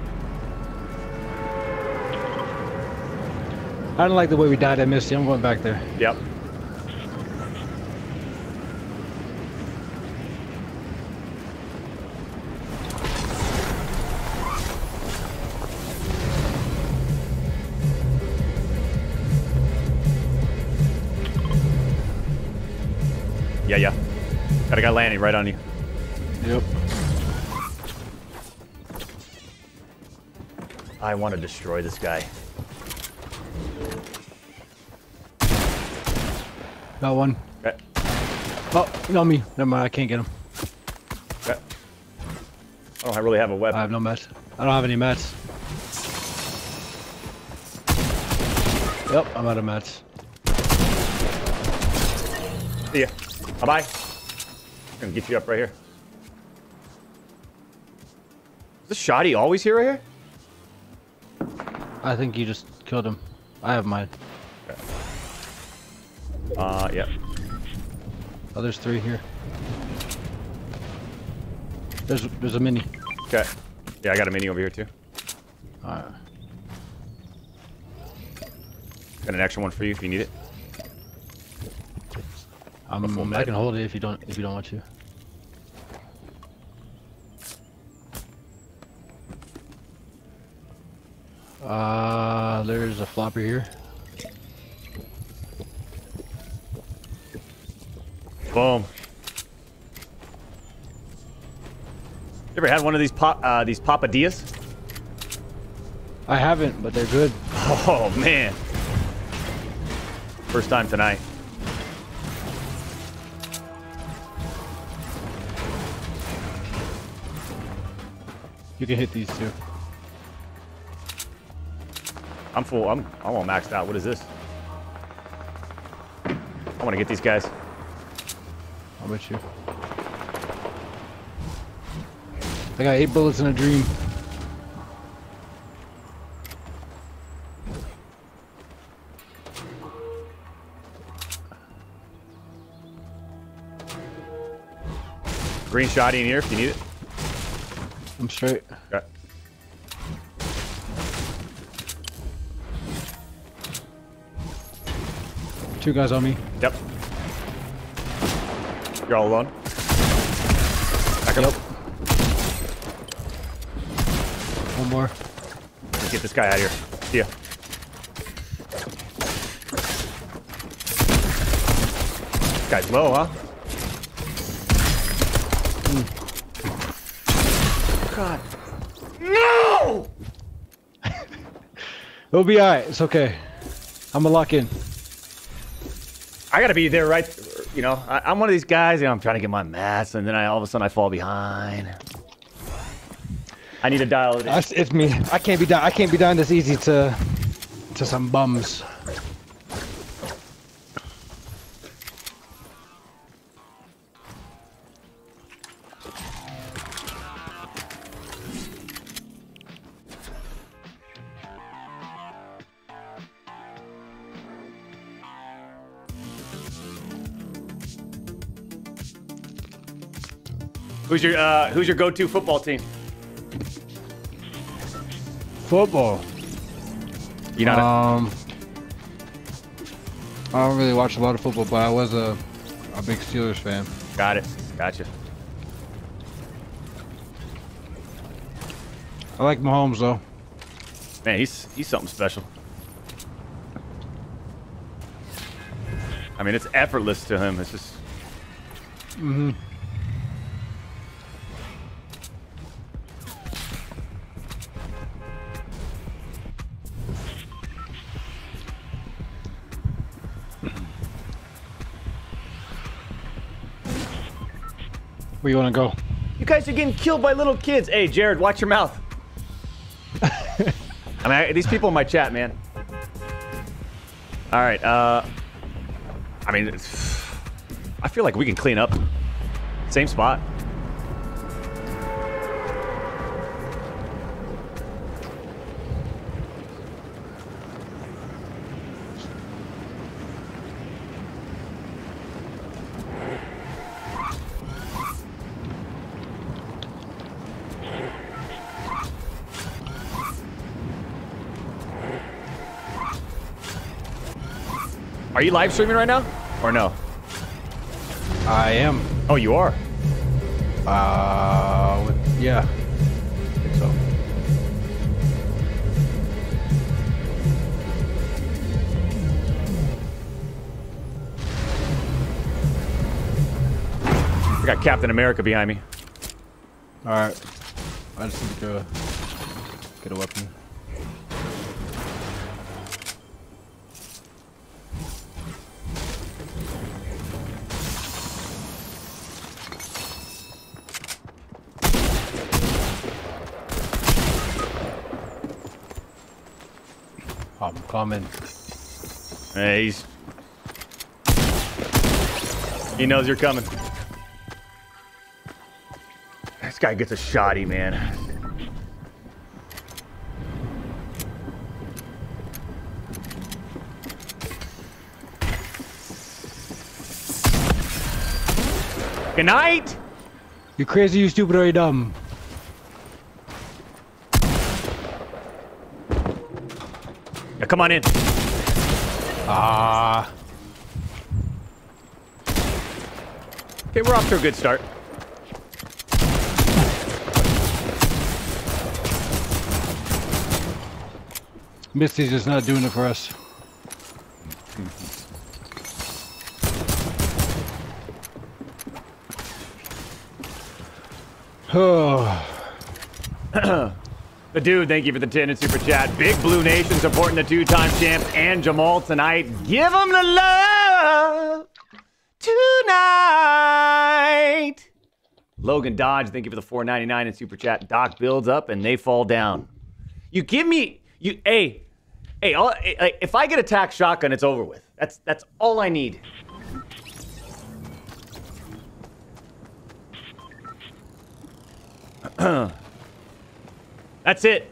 Speaker 7: I don't like the way we died at Misty. I'm going back there.
Speaker 2: Yep. Yeah, yeah. Got a guy landing right on you.
Speaker 7: Yep.
Speaker 2: I want to destroy this guy.
Speaker 7: Got one.
Speaker 2: Okay.
Speaker 7: Oh, no me. Never mind. I can't get him.
Speaker 2: Okay. I don't really have a weapon.
Speaker 7: I have no mats. I don't have any mats. Yep, I'm out of mats.
Speaker 2: See ya. Bye-bye. I'm gonna get you up right here. Is this shoddy always here right here?
Speaker 7: I think you just killed him. I have mine.
Speaker 2: Okay. Uh, yeah.
Speaker 7: Oh, there's three here. There's there's a mini.
Speaker 2: Okay. Yeah, I got a mini over here too.
Speaker 7: Alright.
Speaker 2: Got an extra one for you if you need it.
Speaker 7: I'm,
Speaker 2: A full
Speaker 7: I
Speaker 2: med.
Speaker 7: can hold it if you don't if you don't want to. Uh, there's a flopper here.
Speaker 2: Boom. You ever had one of these pop uh, these papadillas?
Speaker 7: I haven't, but they're good.
Speaker 2: Oh man. First time tonight.
Speaker 7: You can hit these two.
Speaker 2: I'm full. I'm I'm all maxed out. What is this? I want to get these guys.
Speaker 7: How about you? I got eight bullets in a dream.
Speaker 2: Green shotty in here if you need it.
Speaker 7: I'm straight.
Speaker 2: Okay.
Speaker 7: Two guys on me.
Speaker 2: Yep. You're all alone. Back up.
Speaker 7: Yep. One more.
Speaker 2: Let's get this guy out of here. See ya. This guy's low, huh? God. No!
Speaker 7: It'll be alright. It's okay. I'm gonna lock in.
Speaker 2: I gotta be there, right? You know, I, I'm one of these guys. You know, I'm trying to get my mats, and then I all of a sudden I fall behind. I need to dial it in.
Speaker 7: That's, it's me. I can't be down. I can't be down this easy to to some bums.
Speaker 2: Who's your uh, Who's your go-to football team?
Speaker 7: Football.
Speaker 2: You not?
Speaker 7: Um, I don't really watch a lot of football, but I was a a big Steelers fan.
Speaker 2: a, got it. Gotcha.
Speaker 7: I like Mahomes though.
Speaker 2: Man, he's he's something special. I mean, it's effortless to him. It's just.
Speaker 7: Mm-hmm. Where you want to go?
Speaker 2: You guys are getting killed by little kids. Hey, Jared, watch your mouth. I mean, I, these people in my chat, man. All right. Uh, I mean, it's, I feel like we can clean up. Same spot. Are you live streaming right now? Or no?
Speaker 7: I am.
Speaker 2: Oh, you are?
Speaker 7: Uh, with, yeah. I think so.
Speaker 2: I got Captain America behind me.
Speaker 7: Alright. I just need to get a weapon. I'm coming.
Speaker 2: Hey, he's... He knows you're coming. This guy gets a shotty, man. Good night!
Speaker 7: You crazy, you stupid, or you dumb?
Speaker 2: Yeah, come on in.
Speaker 7: Ah.
Speaker 2: Okay, we're off to a good start.
Speaker 7: Misty's just not doing it for us. Oh.
Speaker 2: The dude, thank you for the ten and super chat. Big Blue Nation supporting the two-time champ and Jamal tonight. Give him the love tonight. Logan Dodge, thank you for the four ninety-nine in super chat. Doc builds up and they fall down. You give me, you, hey, hey, all, hey, if I get attacked shotgun, it's over with. That's that's all I need. That's it.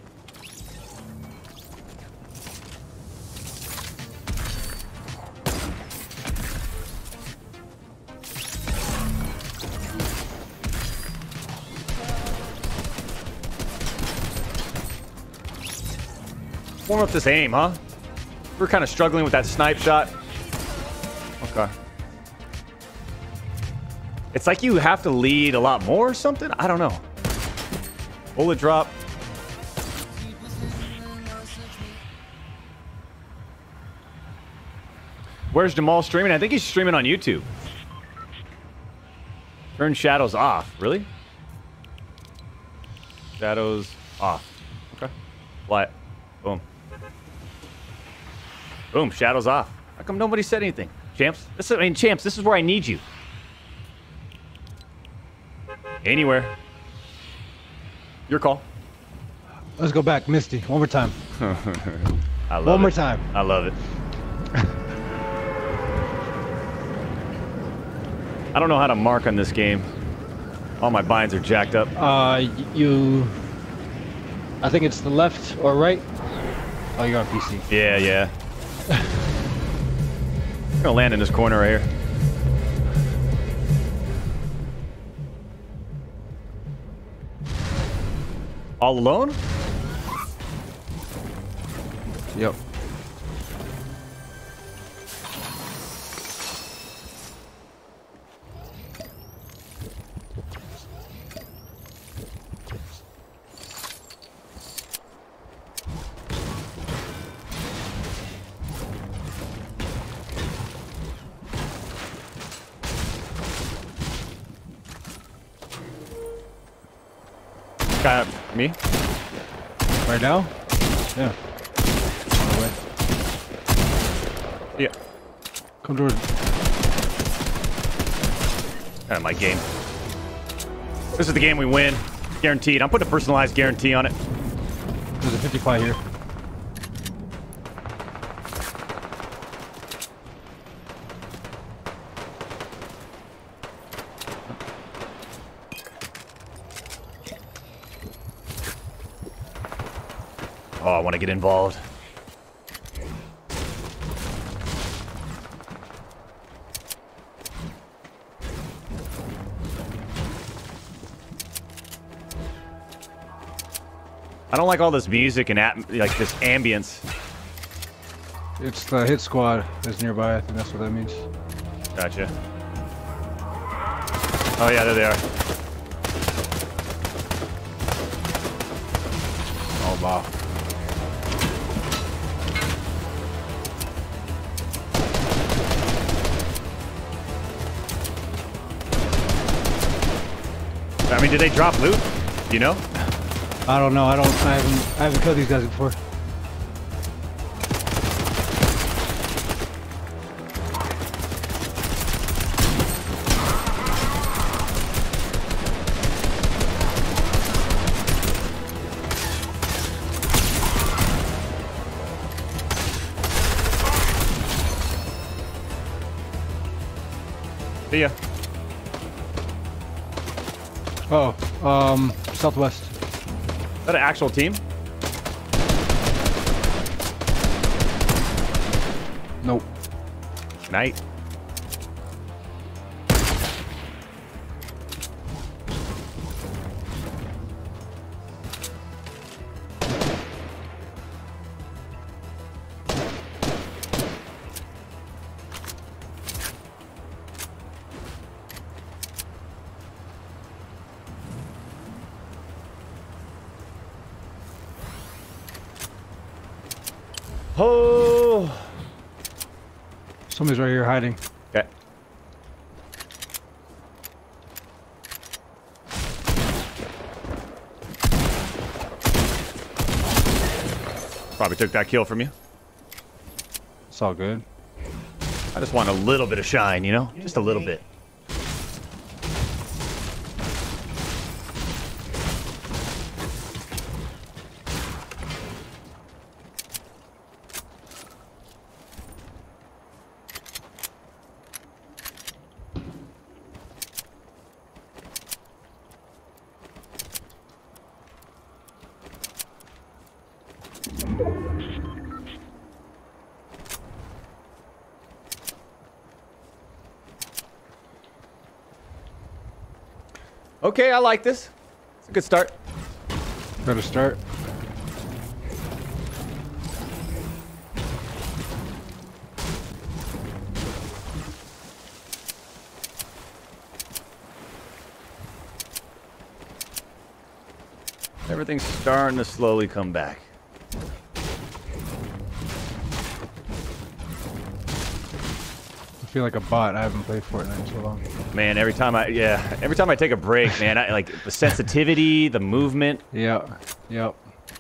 Speaker 2: Warm up this aim, huh? We're kind of struggling with that snipe shot. Okay. It's like you have to lead a lot more or something? I don't know. Bullet drop. Where's Jamal streaming? I think he's streaming on YouTube. Turn shadows off. Really? Shadows off. Okay. What? Boom. Boom. Shadows off. How come nobody said anything? Champs? This is, I mean, champs, this is where I need you. Anywhere. Your call.
Speaker 7: Let's go back, Misty. One more time.
Speaker 2: I love
Speaker 7: One
Speaker 2: it.
Speaker 7: more time.
Speaker 2: I love it. I don't know how to mark on this game. All my binds are jacked up.
Speaker 7: Uh, you... I think it's the left or right. Oh, you're on P C.
Speaker 2: Yeah, yeah. I'm gonna land in this corner right here. All alone?
Speaker 7: Yep.
Speaker 2: Got me?
Speaker 7: Right now? Yeah. On the way.
Speaker 2: Yeah.
Speaker 7: Come towards.
Speaker 2: Kind of my game. This is the game we win. Guaranteed. I'm putting a personalized guarantee on it.
Speaker 7: There's a fifty-five here.
Speaker 2: Oh, I want to get involved. I don't like all this music and at like this ambience.
Speaker 7: It's the hit squad that's nearby. I think that's what that means.
Speaker 2: Gotcha. Oh yeah, there they are.
Speaker 7: Oh wow.
Speaker 2: I mean, did they drop loot? You know?
Speaker 7: I don't know. I don't. I haven't. I haven't killed these guys before.
Speaker 2: See ya.
Speaker 7: Oh, um, southwest.
Speaker 2: Is that an actual team?
Speaker 7: Nope.
Speaker 2: Night. Oh.
Speaker 7: Somebody's right here hiding.
Speaker 2: Okay. Probably took that kill from you.
Speaker 7: It's all good.
Speaker 2: I just want a little bit of shine, you know? Just a little bit. Okay, I like this. It's a good start.
Speaker 7: Better start.
Speaker 2: Everything's starting to slowly come back.
Speaker 7: I feel like a bot. I haven't played Fortnite in so long.
Speaker 2: Man, every time I yeah, every time I take a break, man, I like the sensitivity, the movement.
Speaker 7: Yeah. Yep.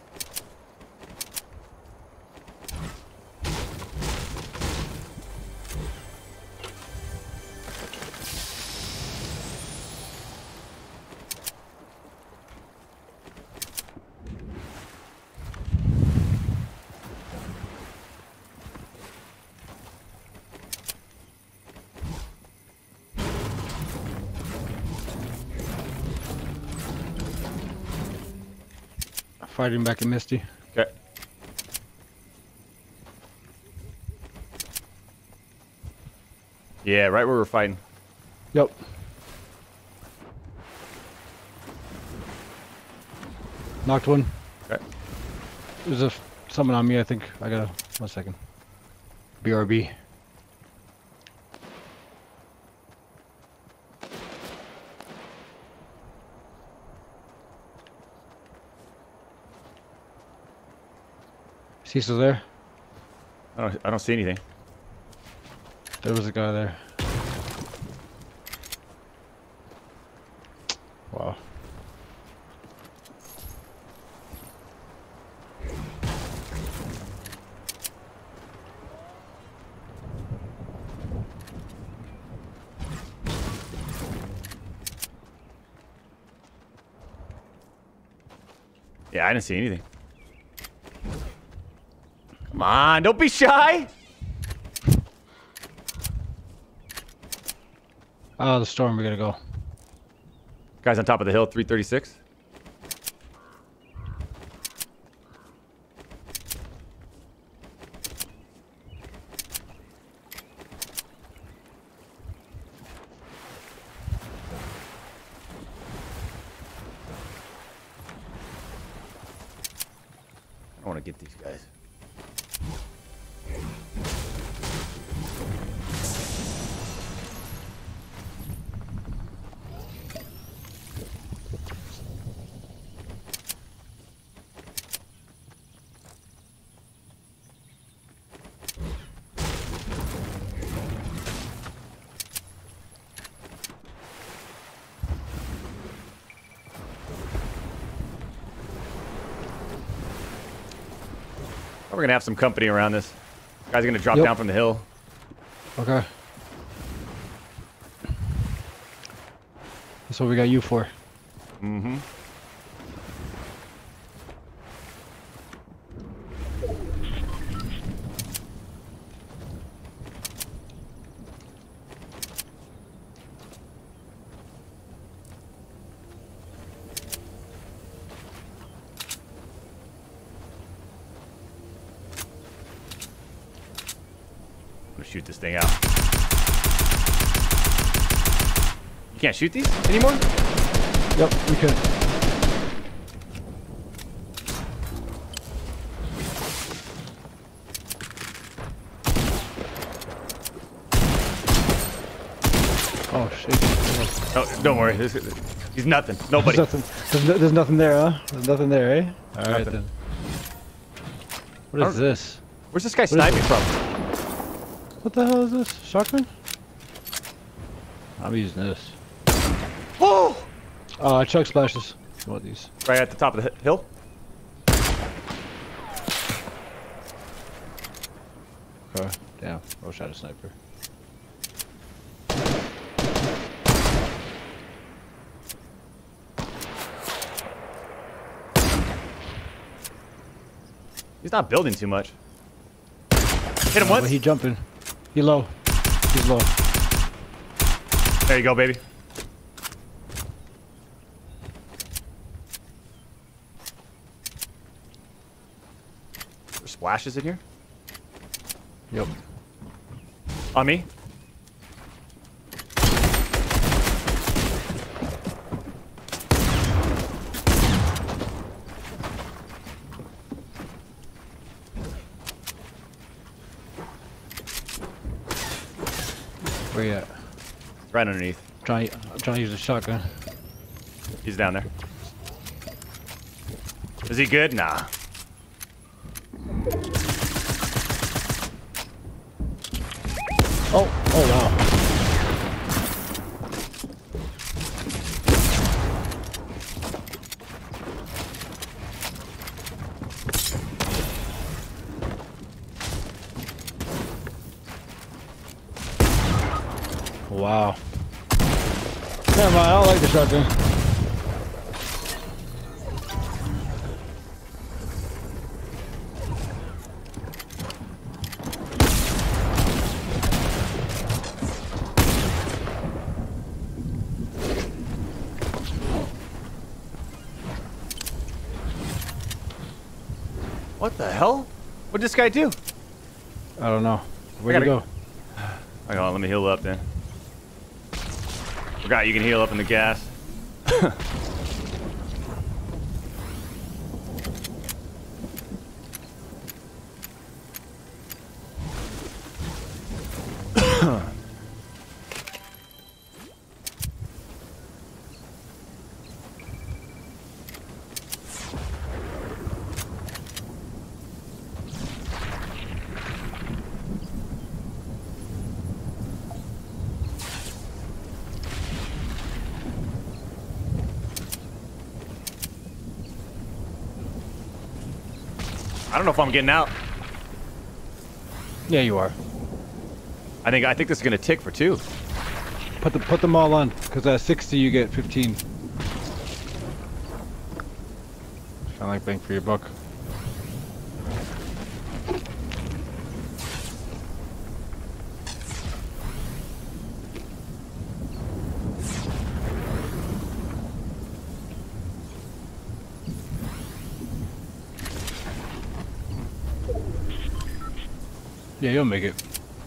Speaker 7: Fighting back at Misty.
Speaker 2: Okay. Yeah, right where we're fighting.
Speaker 7: Yep. Knocked one.
Speaker 2: Okay.
Speaker 7: There's a someone on me. I think I gotta. One second. B R B. Is he still there?
Speaker 2: I don't I don't see anything.
Speaker 7: There was a guy there. Wow.
Speaker 2: Yeah, I didn't see anything. Come on, don't be shy.
Speaker 7: Oh, the storm. We gotta go.
Speaker 2: Guys on top of the hill, three thirty-six. I want to get these guys. We're gonna have some company around this. Guy's gonna drop
Speaker 7: Yep.
Speaker 2: down from the hill.
Speaker 7: Okay. That's what we got you for.
Speaker 2: Mm-hmm. I'm gonna shoot this thing out. You can't shoot these anymore?
Speaker 7: Yep, we could. Oh shit.
Speaker 2: Oh, don't worry. This, he's nothing. Nobody.
Speaker 7: There's nothing, there's, no, there's nothing there, huh? There's nothing there, eh? Alright
Speaker 2: Nothing.
Speaker 7: then. What is this?
Speaker 2: Where's this guy
Speaker 7: is
Speaker 2: sniping
Speaker 7: this?
Speaker 2: from?
Speaker 7: What the hell is this? Shotgun? I'm using this.
Speaker 2: Oh!
Speaker 7: Uh, chug splashes. What are these?
Speaker 2: Right at the top of the hi- hill.
Speaker 7: Okay. Damn. I wish I had a sniper.
Speaker 2: He's not building too much. Hit him
Speaker 7: Uh,
Speaker 2: once.
Speaker 7: but he jumping. He low. He's low.
Speaker 2: There you go, baby. There's splashes in here.
Speaker 7: Yep.
Speaker 2: On me.
Speaker 7: Where you at?
Speaker 2: Right underneath.
Speaker 7: I'm trying, I'm trying to use a shotgun.
Speaker 2: He's down there. Is he good? Nah.
Speaker 7: Oh, oh wow. Wow. Never mind, I don't like the shotgun.
Speaker 2: What the hell? What'd this guy do?
Speaker 7: I don't know. Where'd he
Speaker 2: gotta-
Speaker 7: go?
Speaker 2: Hang on, let me heal up then. Forgot you can heal up in the gas. I don't know if I'm getting out.
Speaker 7: Yeah, you are.
Speaker 2: I think I think this is gonna tick for two.
Speaker 7: Put the put them all on, because at sixty you get fifteen. Kind of like bang for your buck. Yeah, you'll make it.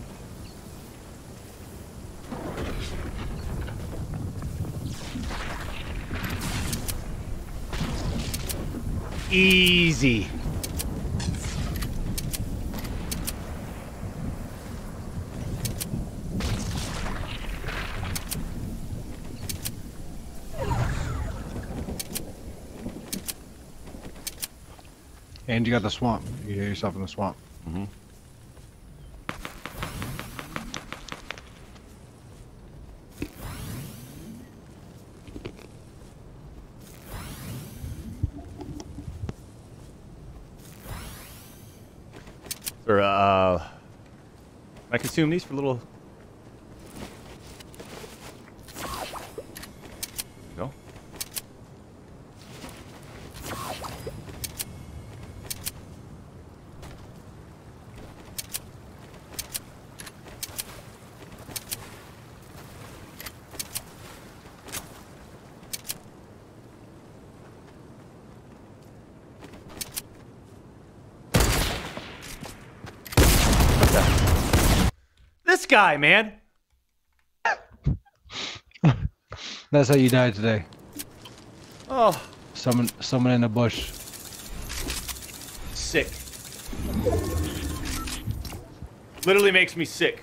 Speaker 2: Easy.
Speaker 7: And you got the swamp. You hear yourself in the swamp.
Speaker 2: Mm-hmm. for, uh... I consume these for little... Go. This guy, man.
Speaker 7: That's how you died today.
Speaker 2: Oh,
Speaker 7: Someone, someone in the bush.
Speaker 2: sick. Literally makes me sick.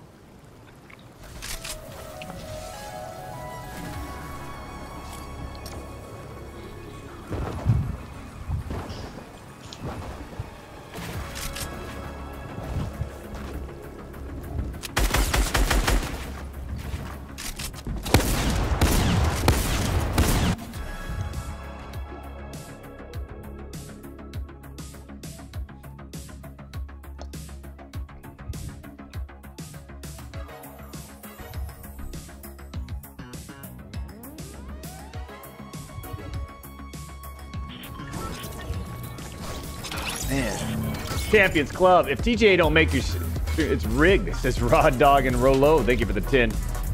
Speaker 2: Man. Champions Club. If T J A don't make you, it's rigged. It says Raw Dog and Rolo. Thank you for the tin.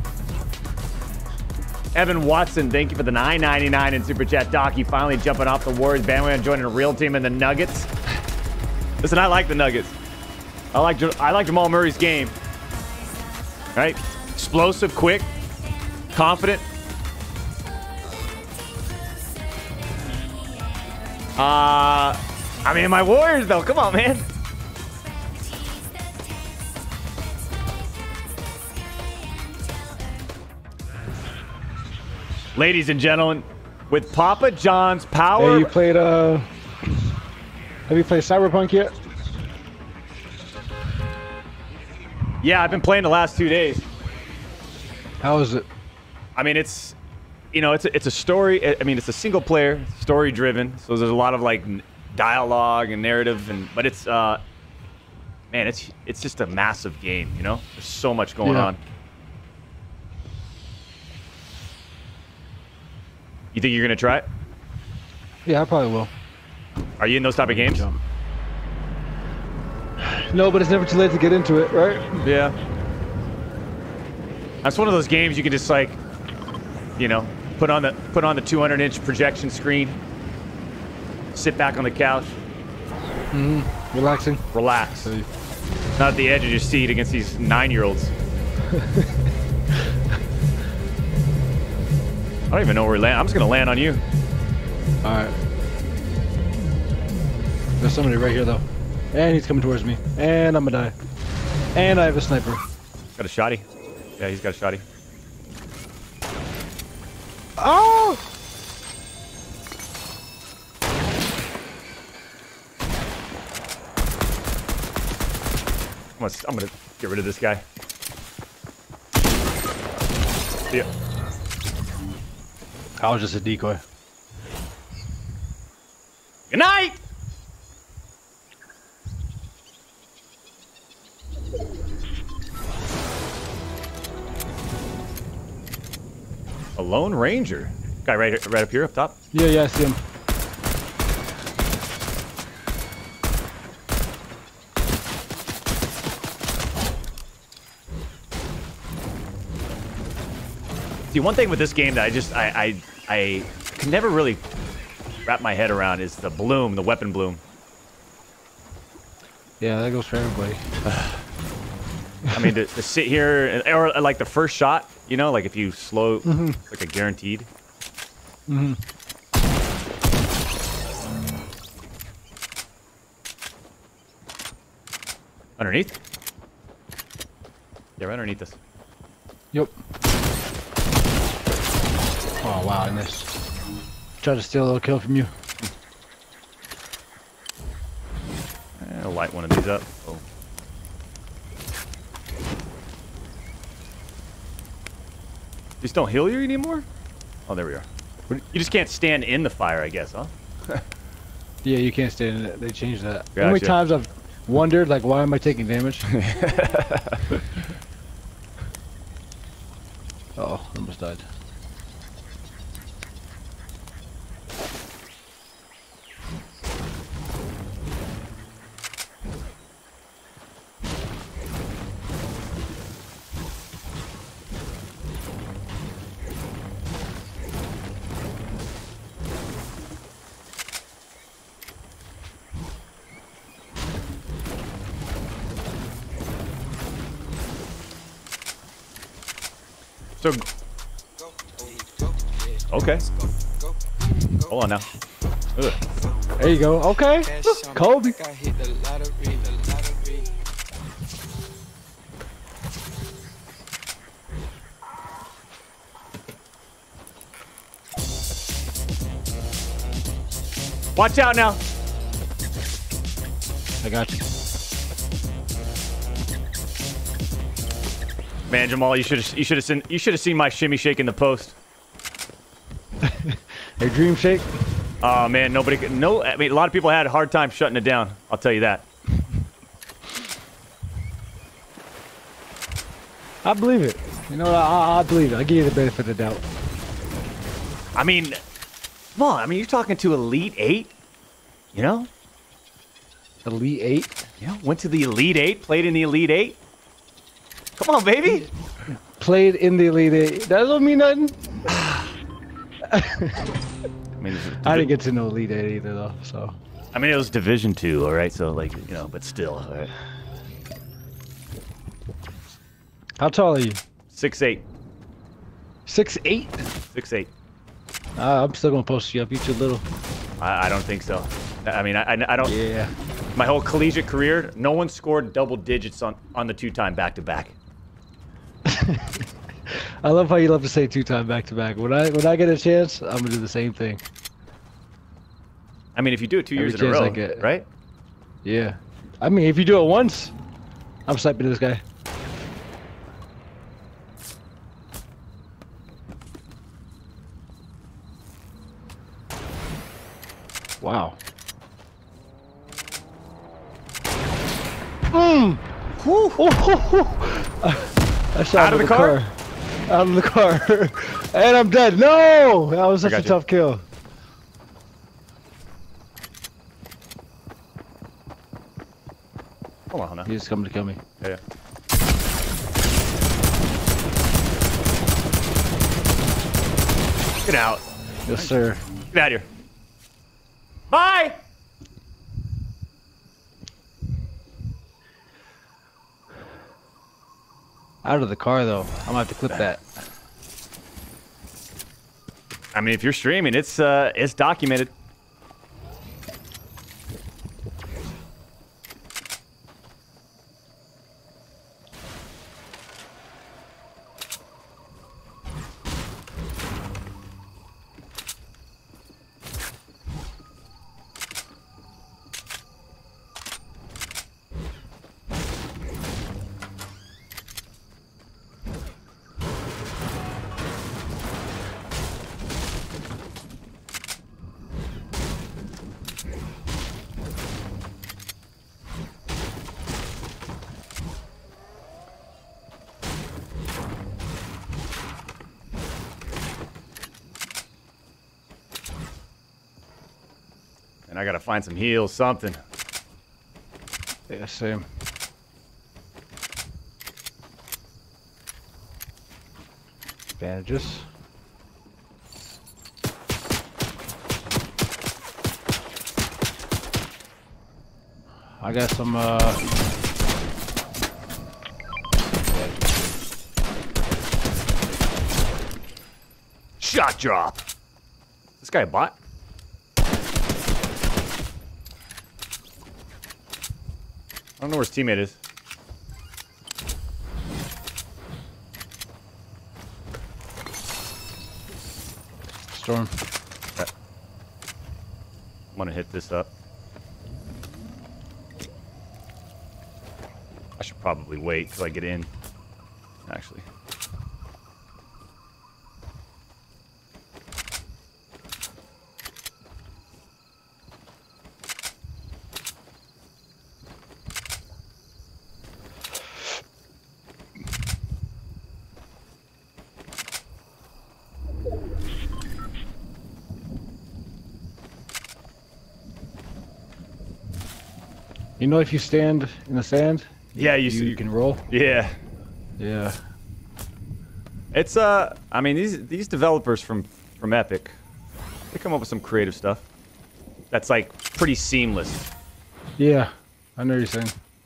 Speaker 2: Evan Watson, thank you for the nine ninety-nine in Super Chat. Docky finally jumping off the Warriors bandwagon, joining a real team in the Nuggets. Listen, I like the Nuggets. I like I like Jamal Murray's game. Right? Explosive, quick, confident. Uh, I mean, my Warriors, though. Come on, man. Ladies and gentlemen, with Papa John's power...
Speaker 7: Hey, you played, uh... Have you played Cyberpunk yet?
Speaker 2: Yeah, I've been playing the last two days.
Speaker 7: How is it?
Speaker 2: I mean, it's... You know, it's a, it's a story... I mean, it's a single player, story-driven. So there's a lot of, like, dialogue and narrative. and But it's, uh... Man, it's it's just a massive game, you know? There's so much going
Speaker 7: Yeah.
Speaker 2: on. You think you're going to try it?
Speaker 7: Yeah, I probably will.
Speaker 2: Are you in those type of games?
Speaker 7: No, but it's never too late to get into it, right?
Speaker 2: Yeah. That's one of those games you can just, like, you know, put on the put on the two hundred inch projection screen, sit back on the couch,
Speaker 7: Mm-hmm. Relaxing.
Speaker 2: relax. Not at the edge of your seat against these nine-year-olds. I don't even know where we land. I'm just gonna land on you.
Speaker 7: All right. There's somebody right here, though. And he's coming towards me. And I'm gonna die. And I have a sniper.
Speaker 2: Got a shotty. Yeah, he's got a shotty.
Speaker 7: Oh!
Speaker 2: I'm gonna, I'm gonna get rid of this guy. See ya.
Speaker 7: I was just a decoy.
Speaker 2: Good night! A Lone Ranger. Guy right, right up here, up top.
Speaker 7: Yeah, yeah, I see him.
Speaker 2: See, one thing with this game that I just, I, I, I can never really wrap my head around is the bloom, the weapon bloom.
Speaker 7: Yeah, that goes for everybody.
Speaker 2: I mean, to, to sit here, and, or like the first shot, you know, like if you slow,
Speaker 7: Mm-hmm.
Speaker 2: like a guaranteed.
Speaker 7: Mm-hmm.
Speaker 2: Underneath? Yeah, right underneath this.
Speaker 7: Yep. Oh, wow, I missed. Try to steal a little kill from you.
Speaker 2: Eh, I'll light one of these up. Oh. These don't heal you anymore? Oh, there we are. You just can't stand in the fire, I guess, huh?
Speaker 7: Yeah, you can't stay in it. They changed that.
Speaker 2: Gotcha.
Speaker 7: How many times I've wondered, like, why am I taking damage? Oh, almost died.
Speaker 2: So, okay. Hold on now. Ugh.
Speaker 7: There you go. Okay. Kobe.
Speaker 2: Watch out now.
Speaker 7: I got you.
Speaker 2: Man, Jamal, you should have you should have seen you should have seen my shimmy shake in the post.
Speaker 7: Hey, dream shake.
Speaker 2: Oh man, nobody could, no. I mean, a lot of people had a hard time shutting it down. I'll tell you that.
Speaker 7: I believe it. You know, I, I believe it. I give you the benefit of the doubt.
Speaker 2: I mean, come on. I mean, you're talking to Elite Eight. You know,
Speaker 7: Elite Eight.
Speaker 2: you know, went to the Elite Eight, played in the Elite Eight. Come on, baby.
Speaker 7: Played in the Elite Eight. That don't mean nothing.
Speaker 2: I mean,
Speaker 7: I didn't get to know Elite Eight either, though. So.
Speaker 2: I mean, it was Division Two, all right. So, like, you know, but still, all right.
Speaker 7: How tall are you?
Speaker 2: Six eight.
Speaker 7: Six eight.
Speaker 2: Six eight.
Speaker 7: Uh, I'm still gonna post you up. You too little.
Speaker 2: I, I don't think so. I mean, I, I, I don't.
Speaker 7: Yeah.
Speaker 2: My whole collegiate career, no one scored double digits on on the two-time back-to-back.
Speaker 7: I love how you love to say two-time back-to-back. When I when I get a chance, I'm gonna do the same thing.
Speaker 2: I mean, if you do it two
Speaker 7: Every
Speaker 2: years in a
Speaker 7: chance
Speaker 2: row,
Speaker 7: I get.
Speaker 2: right?
Speaker 7: Yeah. I mean, if you do it once, I'm sniping this guy. Wow. Mmm. I shot
Speaker 2: Out of the car?
Speaker 7: Out of the car. And I'm dead. No! That was such
Speaker 2: I
Speaker 7: a
Speaker 2: got you.
Speaker 7: tough kill.
Speaker 2: Hold on, hold on.
Speaker 7: He's coming to kill me.
Speaker 2: Yeah, yeah. Get out.
Speaker 7: Yes, sir.
Speaker 2: Get out of here. Bye!
Speaker 7: Out of the car, though. I'm gonna have to clip that.
Speaker 2: I mean, if you're streaming, it's uh, it's documented. And I gotta find some heals, something.
Speaker 7: Yeah, same. Bandages. I got some, uh...
Speaker 2: Shot drop. This guy a bot? I don't know where his teammate is.
Speaker 7: Storm.
Speaker 2: Okay. I'm gonna hit this up. I should probably wait till I get in, actually.
Speaker 7: You know, if you stand in the sand,
Speaker 2: Yeah, you,
Speaker 7: you,
Speaker 2: see,
Speaker 7: you can roll.
Speaker 2: Yeah.
Speaker 7: Yeah.
Speaker 2: It's uh, I mean these these developers from from Epic, they come up with some creative stuff. That's like pretty seamless.
Speaker 7: Yeah, I know what you're saying.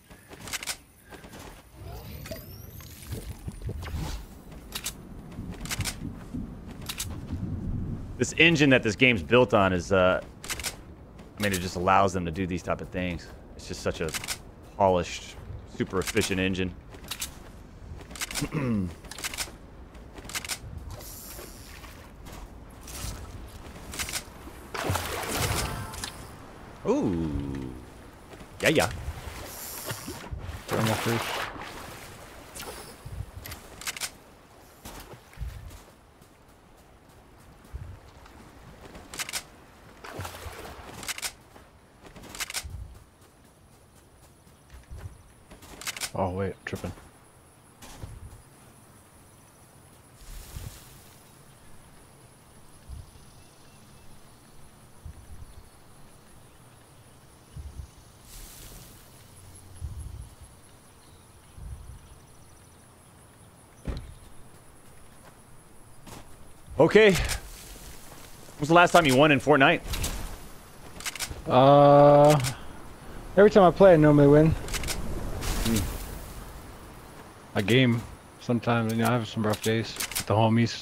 Speaker 2: This engine that this game's built on is, uh, I mean, it just allows them to do these type of things. It's just such a polished, super efficient engine. Ooh. Yeah, yeah.
Speaker 7: Thermal fish. Oh wait, I'm tripping.
Speaker 2: Okay. When was the last time you won in Fortnite?
Speaker 7: Uh, every time I play, I normally win.
Speaker 2: Hmm.
Speaker 7: A game. Sometimes, you know, I have some rough days with the homies.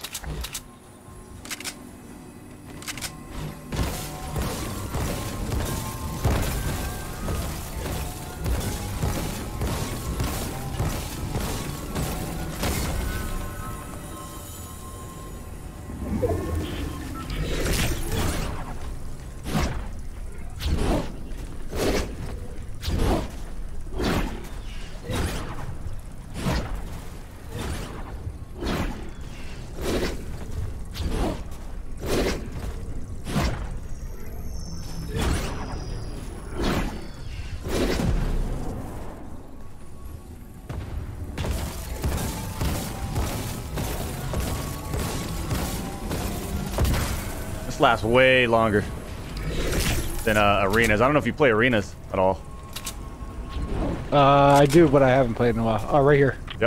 Speaker 2: This lasts way longer than uh, arenas. I don't know if you play arenas at all.
Speaker 7: Uh, I do, but I haven't played in a while. Oh, right here.
Speaker 2: Yep.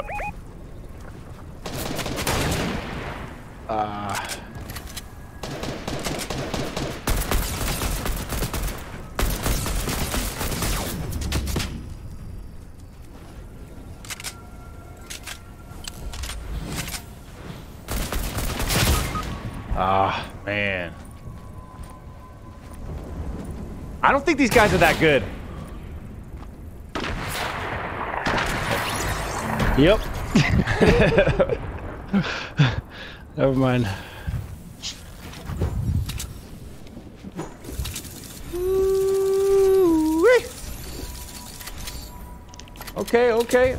Speaker 7: Uh,
Speaker 2: Ah, man. I don't think these guys are that good.
Speaker 7: Yep. Never mind.
Speaker 2: Okay, okay.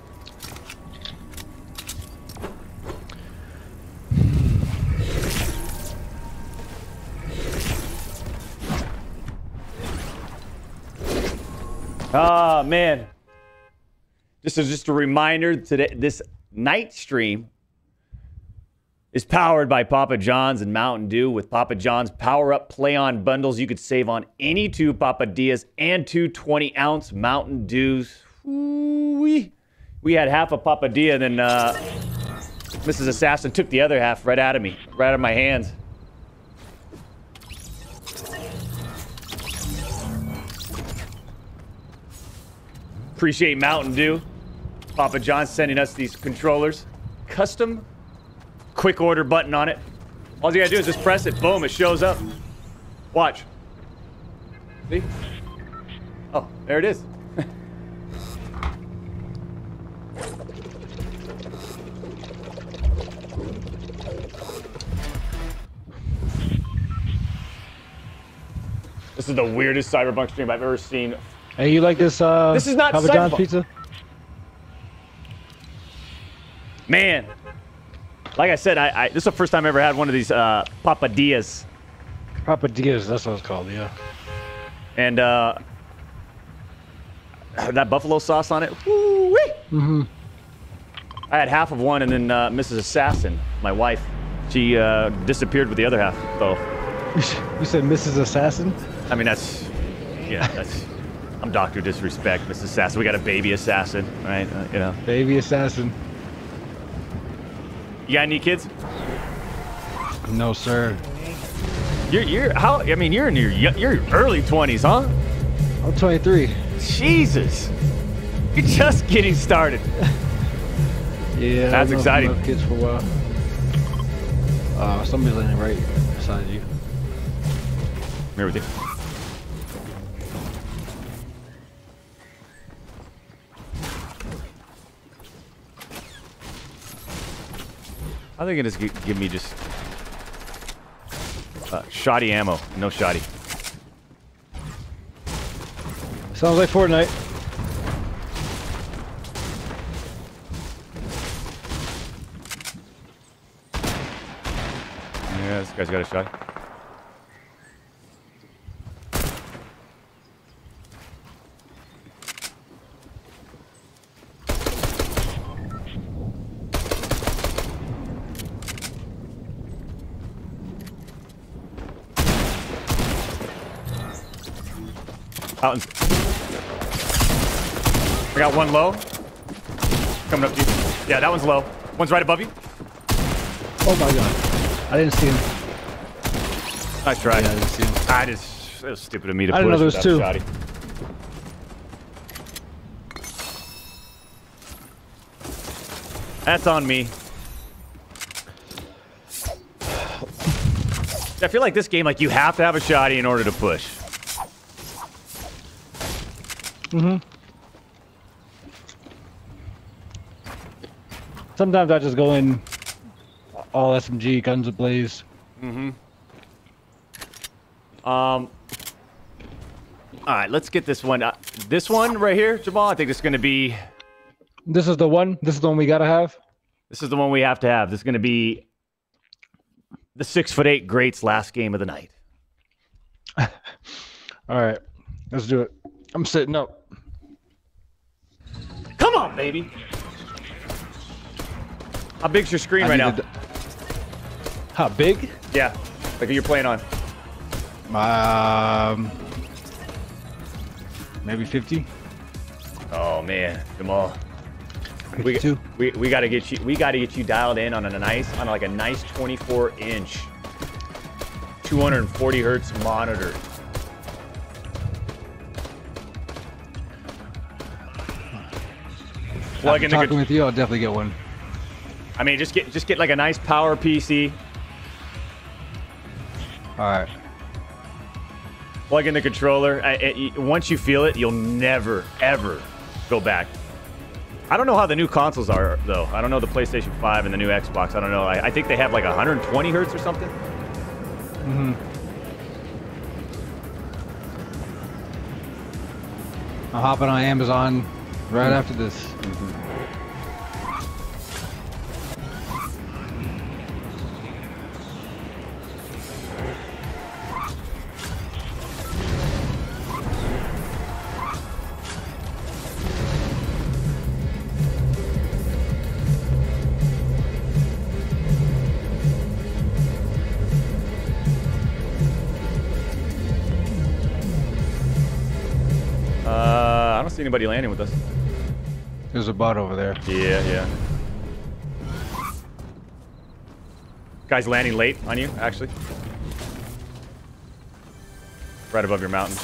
Speaker 2: Ah, man. This is just a reminder today. This night stream is powered by Papa John's and Mountain Dew. With Papa John's Power Up Play On bundles, you could save on any two Papadias and two twenty ounce Mountain Dews. Ooh-wee. We had half a Papadia, and then uh, Missus Assassin took the other half right out of me, right out of my hands. Appreciate Mountain Dew. Papa John's sending us these controllers. Custom quick order button on it. All you gotta do is just press it. Boom, it shows up. Watch. See? Oh, there it is. This is the weirdest Cyberpunk stream I've ever seen.
Speaker 7: Hey, you like this, uh,
Speaker 2: This is not
Speaker 7: Papa John's
Speaker 2: Cyberpunk.
Speaker 7: pizza?
Speaker 2: Man, like I said, I, I this is the first time I ever had one of these uh, Papadias.
Speaker 7: Papadias, that's what it's called, yeah.
Speaker 2: And uh, that buffalo sauce on it. Woo-wee!
Speaker 7: Mm-hmm.
Speaker 2: I had half of one, and then uh, Missus Assassin, my wife, she uh, disappeared with the other half. So,
Speaker 7: You said Missus Assassin?
Speaker 2: I mean, that's, yeah, that's, I'm Doctor Disrespect, Miss Assassin. We got a baby assassin, right? Uh, you know.
Speaker 7: Baby assassin.
Speaker 2: You got any kids?
Speaker 7: No, sir.
Speaker 2: You're you're how? I mean, you're in your your early twenties, huh?
Speaker 7: I'm twenty-three.
Speaker 2: Jesus, you're just getting started.
Speaker 7: Yeah,
Speaker 2: that's
Speaker 7: I've
Speaker 2: exciting.
Speaker 7: I've kids for a while. Uh, somebody's landing right beside you.
Speaker 2: Come here with you. I think it is gi- give me just uh, shoddy ammo, no shoddy.
Speaker 7: Sounds like Fortnite.
Speaker 2: Yeah, this guy's got a shot. Out in- I got one low. Coming up to you. Yeah, that one's low. One's right above you.
Speaker 7: Oh my god. I didn't see him.
Speaker 2: Nice try.
Speaker 7: Yeah, I didn't see him.
Speaker 2: I just, it was stupid of me to
Speaker 7: I didn't
Speaker 2: push
Speaker 7: know there was
Speaker 2: without
Speaker 7: two.
Speaker 2: shoddy. That's on me. I feel like this game, like, you have to have a shoddy in order to push.
Speaker 7: Mm-hmm. Sometimes I just go in all S M G, guns ablaze.
Speaker 2: Mm-hmm. Um. All right, let's get this one. Uh, this one right here, Jamal, I think it's going to be...
Speaker 7: This is the one? This is the one we gotta have?
Speaker 2: This is the one we have to have. This is going to be the six foot eight greats last game of the night.
Speaker 7: All right, let's do it. I'm sitting up.
Speaker 2: Come on, baby. How big's your screen
Speaker 7: I
Speaker 2: right now?
Speaker 7: needed- How big?
Speaker 2: Yeah, like you're playing on.
Speaker 7: Um, maybe fifty.
Speaker 2: Oh man, Jamal. We,
Speaker 7: fifty-two.
Speaker 2: we we got to get you. We got to get you dialed in on a nice, on like a nice twenty-four inch, two hundred forty hertz monitor. Plug
Speaker 7: After
Speaker 2: in the.
Speaker 7: talking
Speaker 2: con-
Speaker 7: with you, I'll definitely get one.
Speaker 2: I mean, just get just get like a nice power P C.
Speaker 7: All right.
Speaker 2: Plug in the controller. I, it, once you feel it, you'll never ever go back. I don't know how the new consoles are though. I don't know the PlayStation five and the new Xbox. I don't know. I, I think they have like one hundred twenty hertz or something.
Speaker 7: Mm-hmm. I'm hopping on Amazon right after this.
Speaker 2: Mm-hmm. Uh, I don't see anybody landing with us.
Speaker 7: There's a bot over there.
Speaker 2: Yeah, yeah. Guy's landing late on you, actually. Right above your mountain.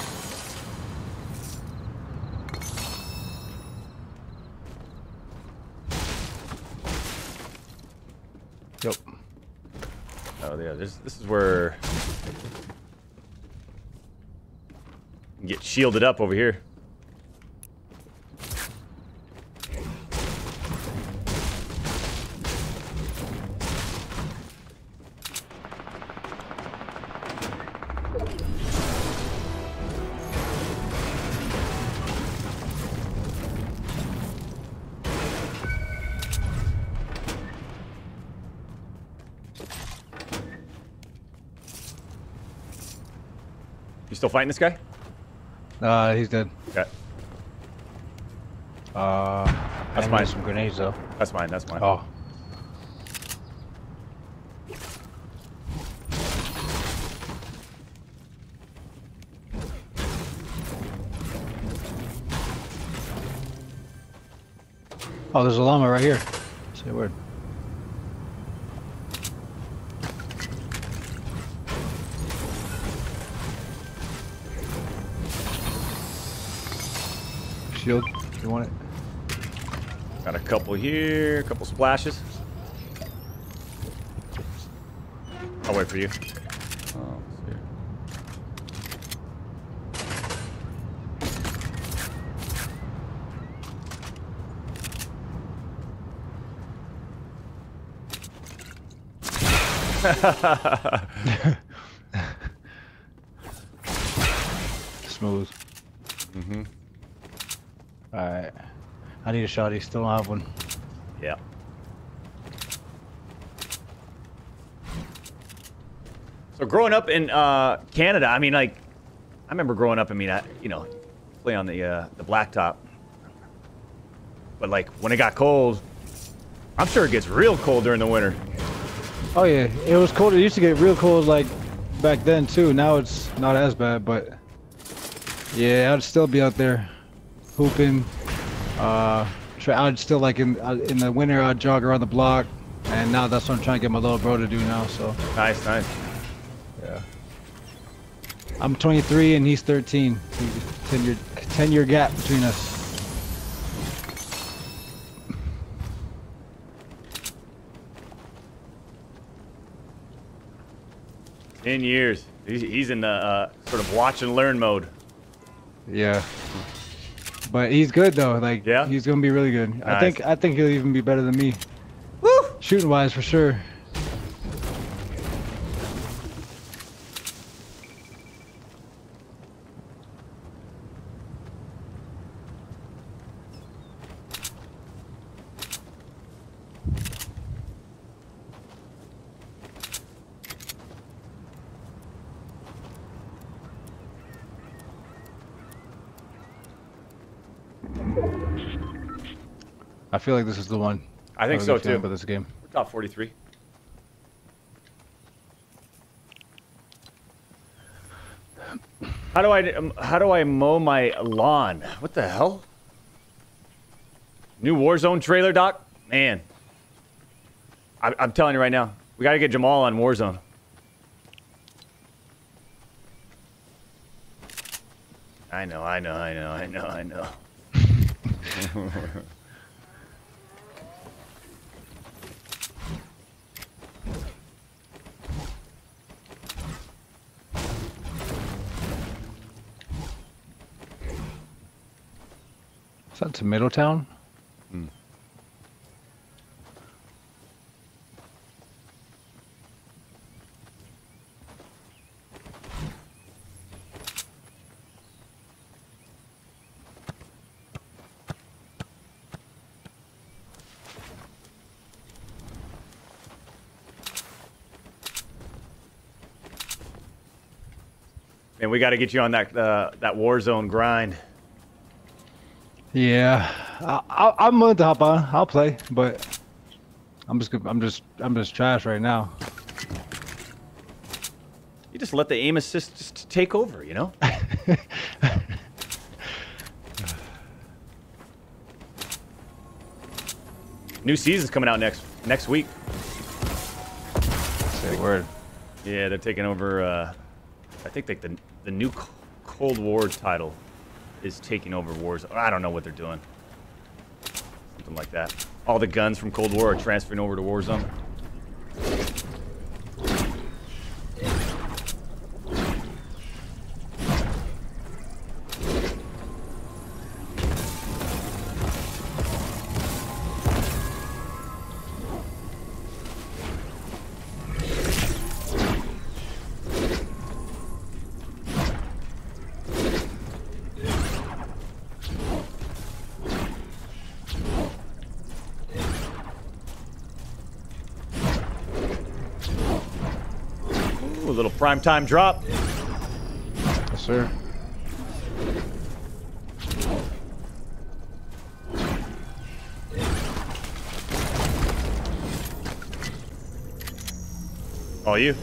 Speaker 7: Yep.
Speaker 2: Oh yeah, this this is where you can get shielded up over here. You still fighting this guy?
Speaker 7: Uh, he's dead.
Speaker 2: Okay.
Speaker 7: Uh,
Speaker 2: That's
Speaker 7: I
Speaker 2: mine.
Speaker 7: need some grenades though.
Speaker 2: That's mine, that's mine.
Speaker 7: Oh. Oh, there's a llama right here. Say a word. Shield, if you want it.
Speaker 2: Got a couple here, a couple splashes. I'll wait for you. Oh, here.
Speaker 7: Smooth.
Speaker 2: Mm-hmm.
Speaker 7: Alright. I need a shotty, still don't have one.
Speaker 2: Yeah. So growing up in uh, Canada, I mean, like, I remember growing up. I mean, I, you know, play on the uh, the blacktop. But like when it got cold, I'm sure it gets real cold during the winter.
Speaker 7: Oh yeah, it was cold. It used to get real cold like back then too. Now it's not as bad, but yeah, I'd still be out there hooping. Uh, try, I'd still like in uh, in the winter I'd jog around the block, and now that's what I'm trying to get my little bro to do now. So
Speaker 2: Nice, nice.
Speaker 7: yeah, I'm twenty-three and he's thirteen. ten year ten year gap between us.
Speaker 2: Ten years. He's, he's in the uh, sort of watch and learn mode.
Speaker 7: Yeah. But he's good though. Like
Speaker 2: Yeah?
Speaker 7: he's gonna be really good. I
Speaker 2: Nice.
Speaker 7: think I think he'll even be better than me.
Speaker 2: Woo!
Speaker 7: Shooting wise for sure. I feel like this is the one.
Speaker 2: I think
Speaker 7: have a
Speaker 2: so
Speaker 7: good feeling
Speaker 2: too.
Speaker 7: about this game.
Speaker 2: We're top forty-three. How do I um, how do I mow my lawn? What the hell? New Warzone trailer, Doc? Man, I, I'm telling you right now, we gotta get Jamal on Warzone. I know, I know, I know, I know, I know.
Speaker 7: Is that to Middletown?
Speaker 2: Hmm. Man, we got to get you on that uh, that Warzone grind.
Speaker 7: Yeah, I, I, I'm willing to hop on. I'll play, but I'm just I'm just I'm just trash right now.
Speaker 2: You just let the aim assist just take over, you know? New season's coming out next next week.
Speaker 7: Say a word.
Speaker 2: Yeah, they're taking over. Uh, I think like the the new C- Cold War title is taking over Warzone. I don't know what they're doing. Something like that. All the guns from Cold War are transferring over to Warzone. Ooh, a little primetime drop.
Speaker 7: Yes, sir.
Speaker 2: All you.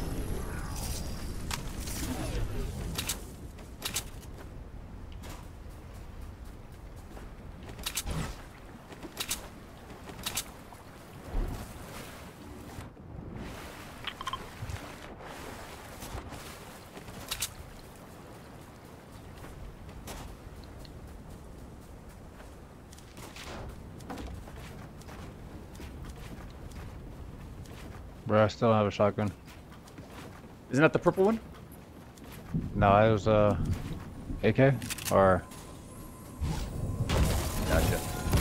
Speaker 7: Bro, I still don't have a shotgun.
Speaker 2: Isn't that the purple one?
Speaker 7: No, it was uh, A K or.
Speaker 2: Gotcha.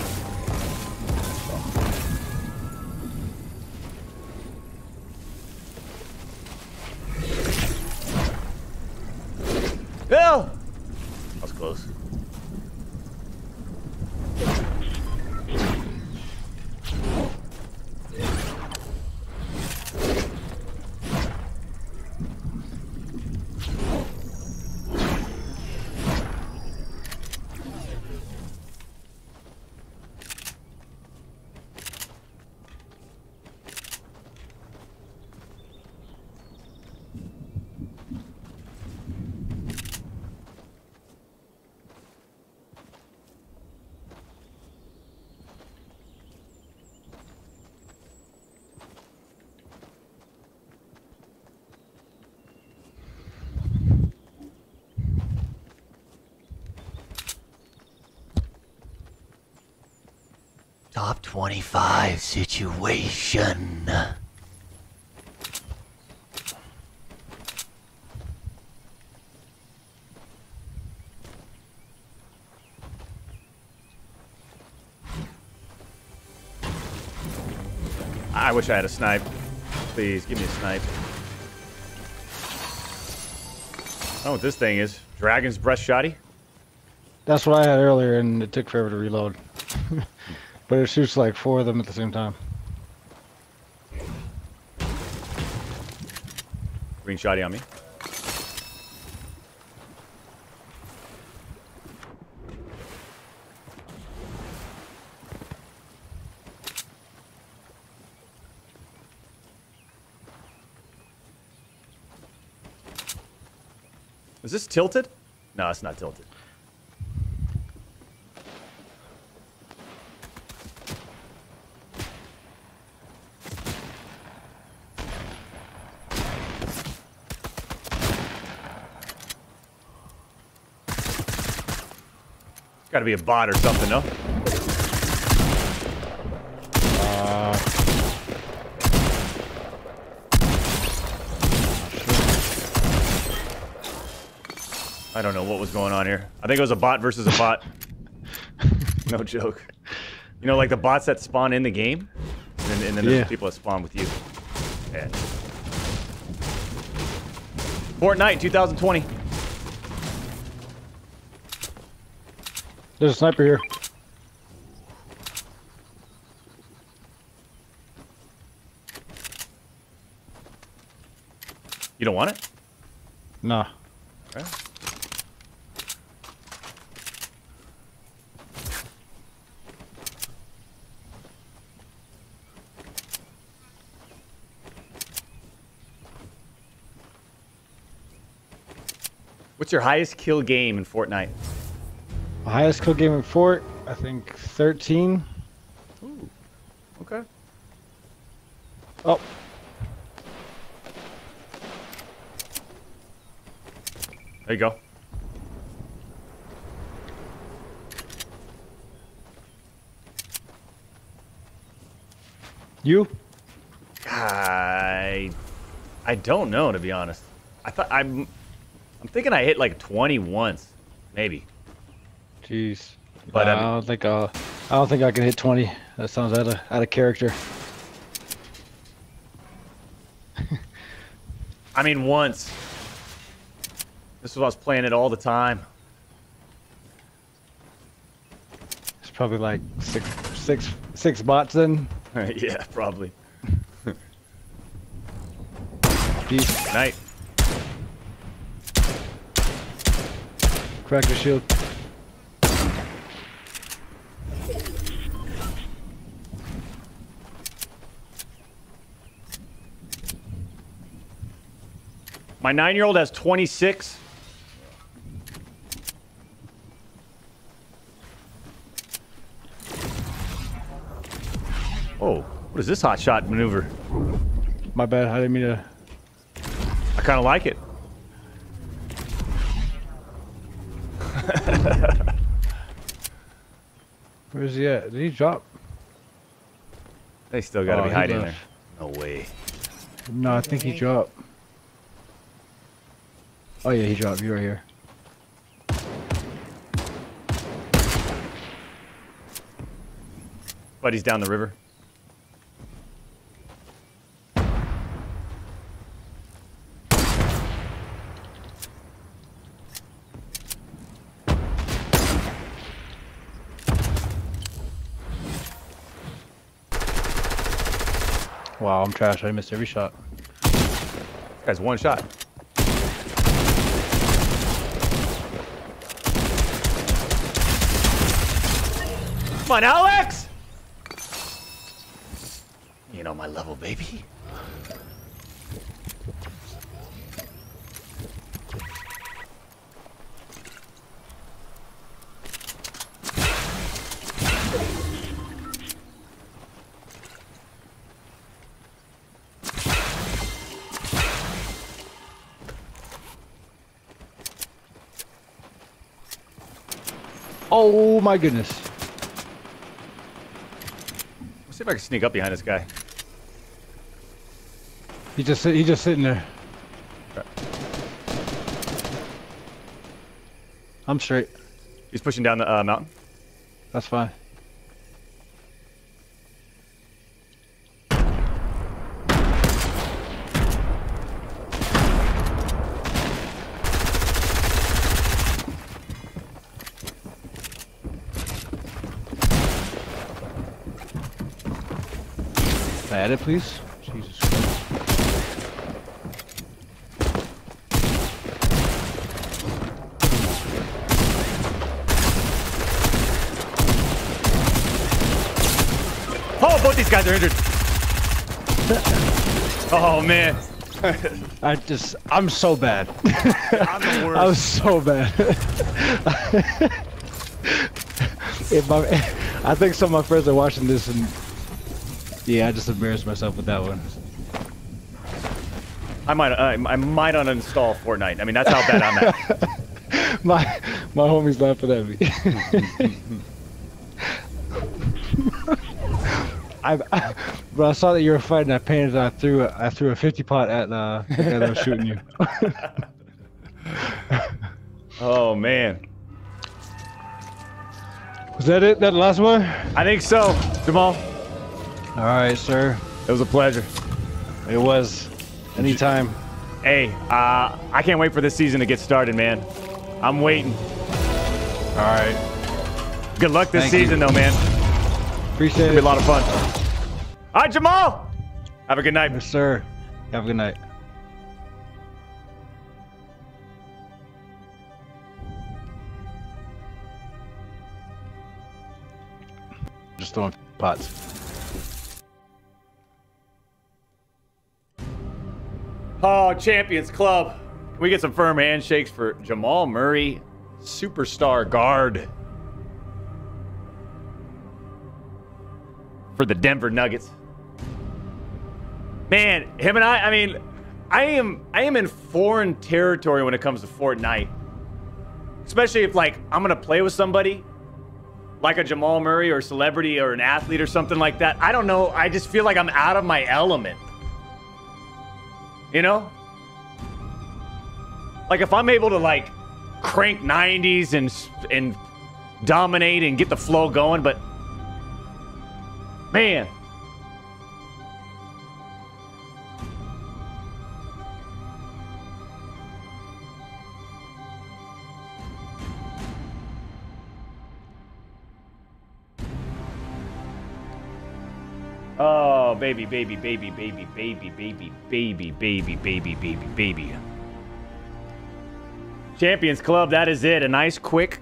Speaker 2: Bill! That was close.
Speaker 3: Top twenty-five situation.
Speaker 2: I wish I had a snipe. Please, give me a snipe. I don't know what this thing is. Dragon's Breath Shotty?
Speaker 7: That's what I had earlier, and it took forever to reload. But it shoots like four of them at the same time.
Speaker 2: Green Shotty on me. Is this tilted? No, it's not tilted. Got to be a bot or something, no?
Speaker 7: Uh,
Speaker 2: I don't know what was going on here. I think it was a bot versus a bot. No joke. You know, like the bots that spawn in the game, and then, and then there's
Speaker 7: Yeah.
Speaker 2: people that spawn with you. Yeah. Fortnite twenty twenty.
Speaker 7: there's a sniper here.
Speaker 2: You don't want it?
Speaker 7: Nah.
Speaker 2: Okay. What's your highest kill game in Fortnite?
Speaker 7: My highest kill game in Fort, I think thirteen.
Speaker 2: Ooh. Okay.
Speaker 7: Oh.
Speaker 2: There you go.
Speaker 7: You?
Speaker 2: I I don't know, to be honest. I thought I'm I'm thinking I hit like twenty once, maybe.
Speaker 7: Jeez.
Speaker 2: But,
Speaker 7: Uh,
Speaker 2: um,
Speaker 7: I don't think I'll, I don't think I can hit twenty. That sounds out of out of character.
Speaker 2: I mean, once. This was I was playing it all the time.
Speaker 7: It's probably like six, six, six bots then.
Speaker 2: Yeah, probably.
Speaker 7: Jeez.
Speaker 2: Night.
Speaker 7: Crack the shield.
Speaker 2: My nine-year-old has twenty-six. Oh, what is this hot shot maneuver?
Speaker 7: My bad. I didn't mean to.
Speaker 2: I kind of like it.
Speaker 7: Where's he at? Did he drop?
Speaker 2: They still got to
Speaker 7: Oh,
Speaker 2: be
Speaker 7: he
Speaker 2: hiding
Speaker 7: left.
Speaker 2: there. No way.
Speaker 7: No, I think he dropped. Oh yeah, he dropped. You're right here.
Speaker 2: But he's down the river.
Speaker 7: Wow, I'm trash. I missed every shot.
Speaker 2: Guy's one shot. Come on, Alex! You know my level, baby.
Speaker 7: Oh my goodness.
Speaker 2: Let's see if I can sneak up behind this guy.
Speaker 7: He just sit- he just sitting there. I'm straight.
Speaker 2: He's pushing down the uh, mountain.
Speaker 7: That's fine. Can I add it, please? Jesus Christ.
Speaker 2: Oh, both these guys are injured. Oh, man.
Speaker 7: I just, I'm so bad.
Speaker 2: I'm the worst.
Speaker 7: I was so bad. If my, I think some of my friends are watching this and yeah, I just embarrassed myself with that one.
Speaker 2: I might, uh, I might uninstall Fortnite. I mean, that's how bad I'm at.
Speaker 7: my, my homies laughing at me. I, I, but I saw that you were fighting. I painted. I threw. A, I threw a fifty pot at uh, the guy that was shooting you.
Speaker 2: Oh man.
Speaker 7: Was that it? That last one?
Speaker 2: I think so, Jamal.
Speaker 7: All right, sir.
Speaker 2: It was a pleasure.
Speaker 7: It was. Anytime.
Speaker 2: Hey, uh, I can't wait for this season to get started, man. I'm waiting.
Speaker 7: All right.
Speaker 2: Good luck this
Speaker 7: Thank
Speaker 2: season,
Speaker 7: you.
Speaker 2: though, man.
Speaker 7: Appreciate
Speaker 2: It'll be
Speaker 7: it.
Speaker 2: a lot of fun. All right, Jamal. Have a good night.
Speaker 7: Yes, sir. Have a good night. Just throwing pots.
Speaker 2: Oh, Champions Club. Can we get some firm handshakes for Jamal Murray, superstar guard for the Denver Nuggets? Man, him and I, I mean, I am I am in foreign territory when it comes to Fortnite. Especially if, like, I'm going to play with somebody like a Jamal Murray or a celebrity or an athlete or something like that. I don't know. I just feel like I'm out of my element. You know? Like, if I'm able to, like, crank nineties and and dominate and get the flow going, but man. Oh, baby, baby, baby, baby, baby, baby, baby, baby, baby, baby, baby. Champions Club, that is it. A nice, quick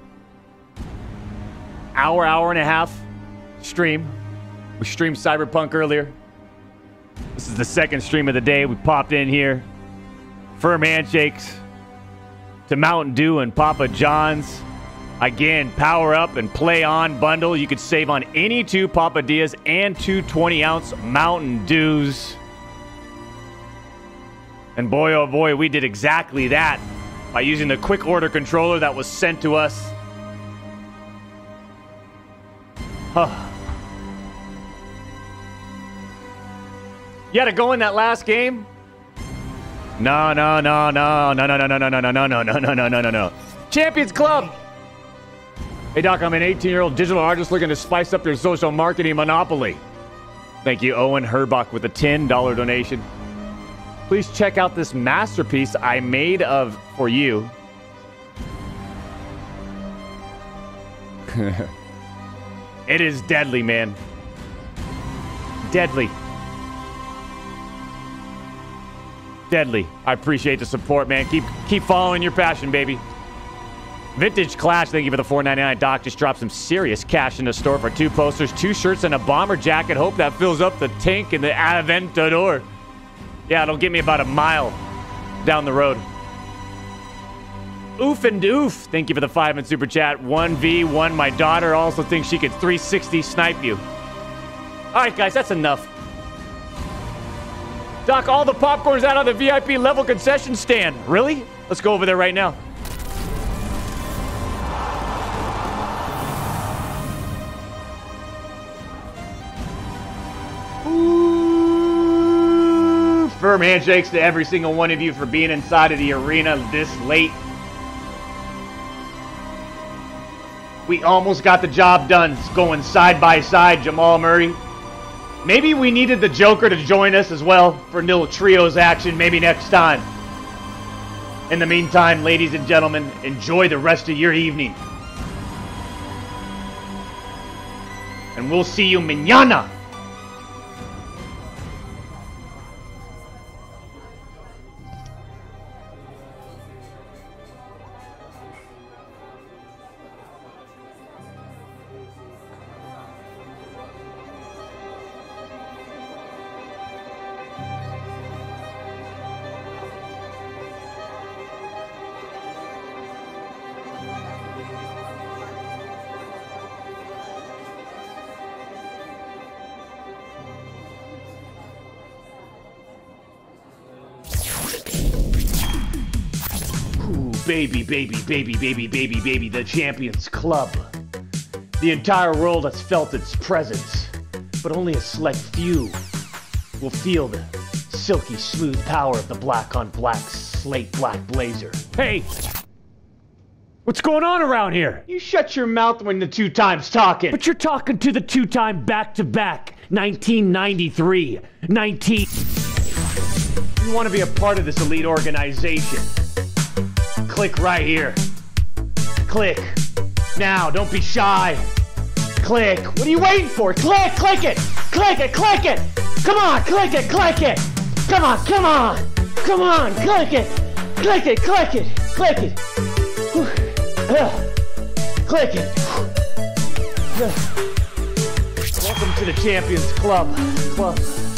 Speaker 2: hour, hour and a half stream. We streamed Cyberpunk earlier. This is the second stream of the day. We popped in here. Firm handshakes to Mountain Dew and Papa John's. Again, power up and play on bundle. You could save on any two Papadillas and two twenty ounce Mountain Dews. And boy, oh boy, we did exactly that by using the quick order controller that was sent to us. Huh. You had to go in that last game No, no, no, no, no, no, no, no, no, no, no, no, no, no, no, no, no, no, no. Champions Club. Hey, Doc, I'm an eighteen-year-old digital artist looking to spice up your social marketing monopoly. Thank you, Owen Herbuck, with a ten dollar donation. Please check out this masterpiece I made of for you. It is deadly, man. Deadly. Deadly. I appreciate the support, man. Keep keep following your passion, baby. Vintage Clash, thank you for the four ninety-nine. Doc just dropped some serious cash in the store for two posters, two shirts, and a bomber jacket. Hope that fills up the tank in the Aventador. Yeah, it'll get me about a mile down the road. Oof and Doof, thank you for the five and super chat. one v one, my daughter also thinks she could three sixty snipe you. All right, guys, that's enough. Doc, all the popcorn's out on the V I P level concession stand. Really? Let's go over there right now. Ooh, firm handshakes to every single one of you for being inside of the arena this late. We almost got the job done going side by side, Jamal Murray. Maybe we needed the Joker to join us as well for little trios action maybe next time. In the meantime, ladies and gentlemen, enjoy the rest of your evening. And we'll see you mañana. Baby, baby, baby, baby, baby, baby, the Champions Club. The entire world has felt its presence, but only a select few will feel the silky smooth power of the black on black slate black blazer. Hey! What's going on around here? You shut your mouth when the two times talking. But you're talking to the two-time back-to-back nineteen ninety-three, nineteen. You want to be a part of this elite organization? Click right here. Click. Now, don't be shy. Click. What are you waiting for? Click, click it. Click it, click it. Come on, click it, click it. Come on, come on. Come on, click it. Click it, click it, click it. Uh, click it. Uh. Welcome to the Champions Club. Club.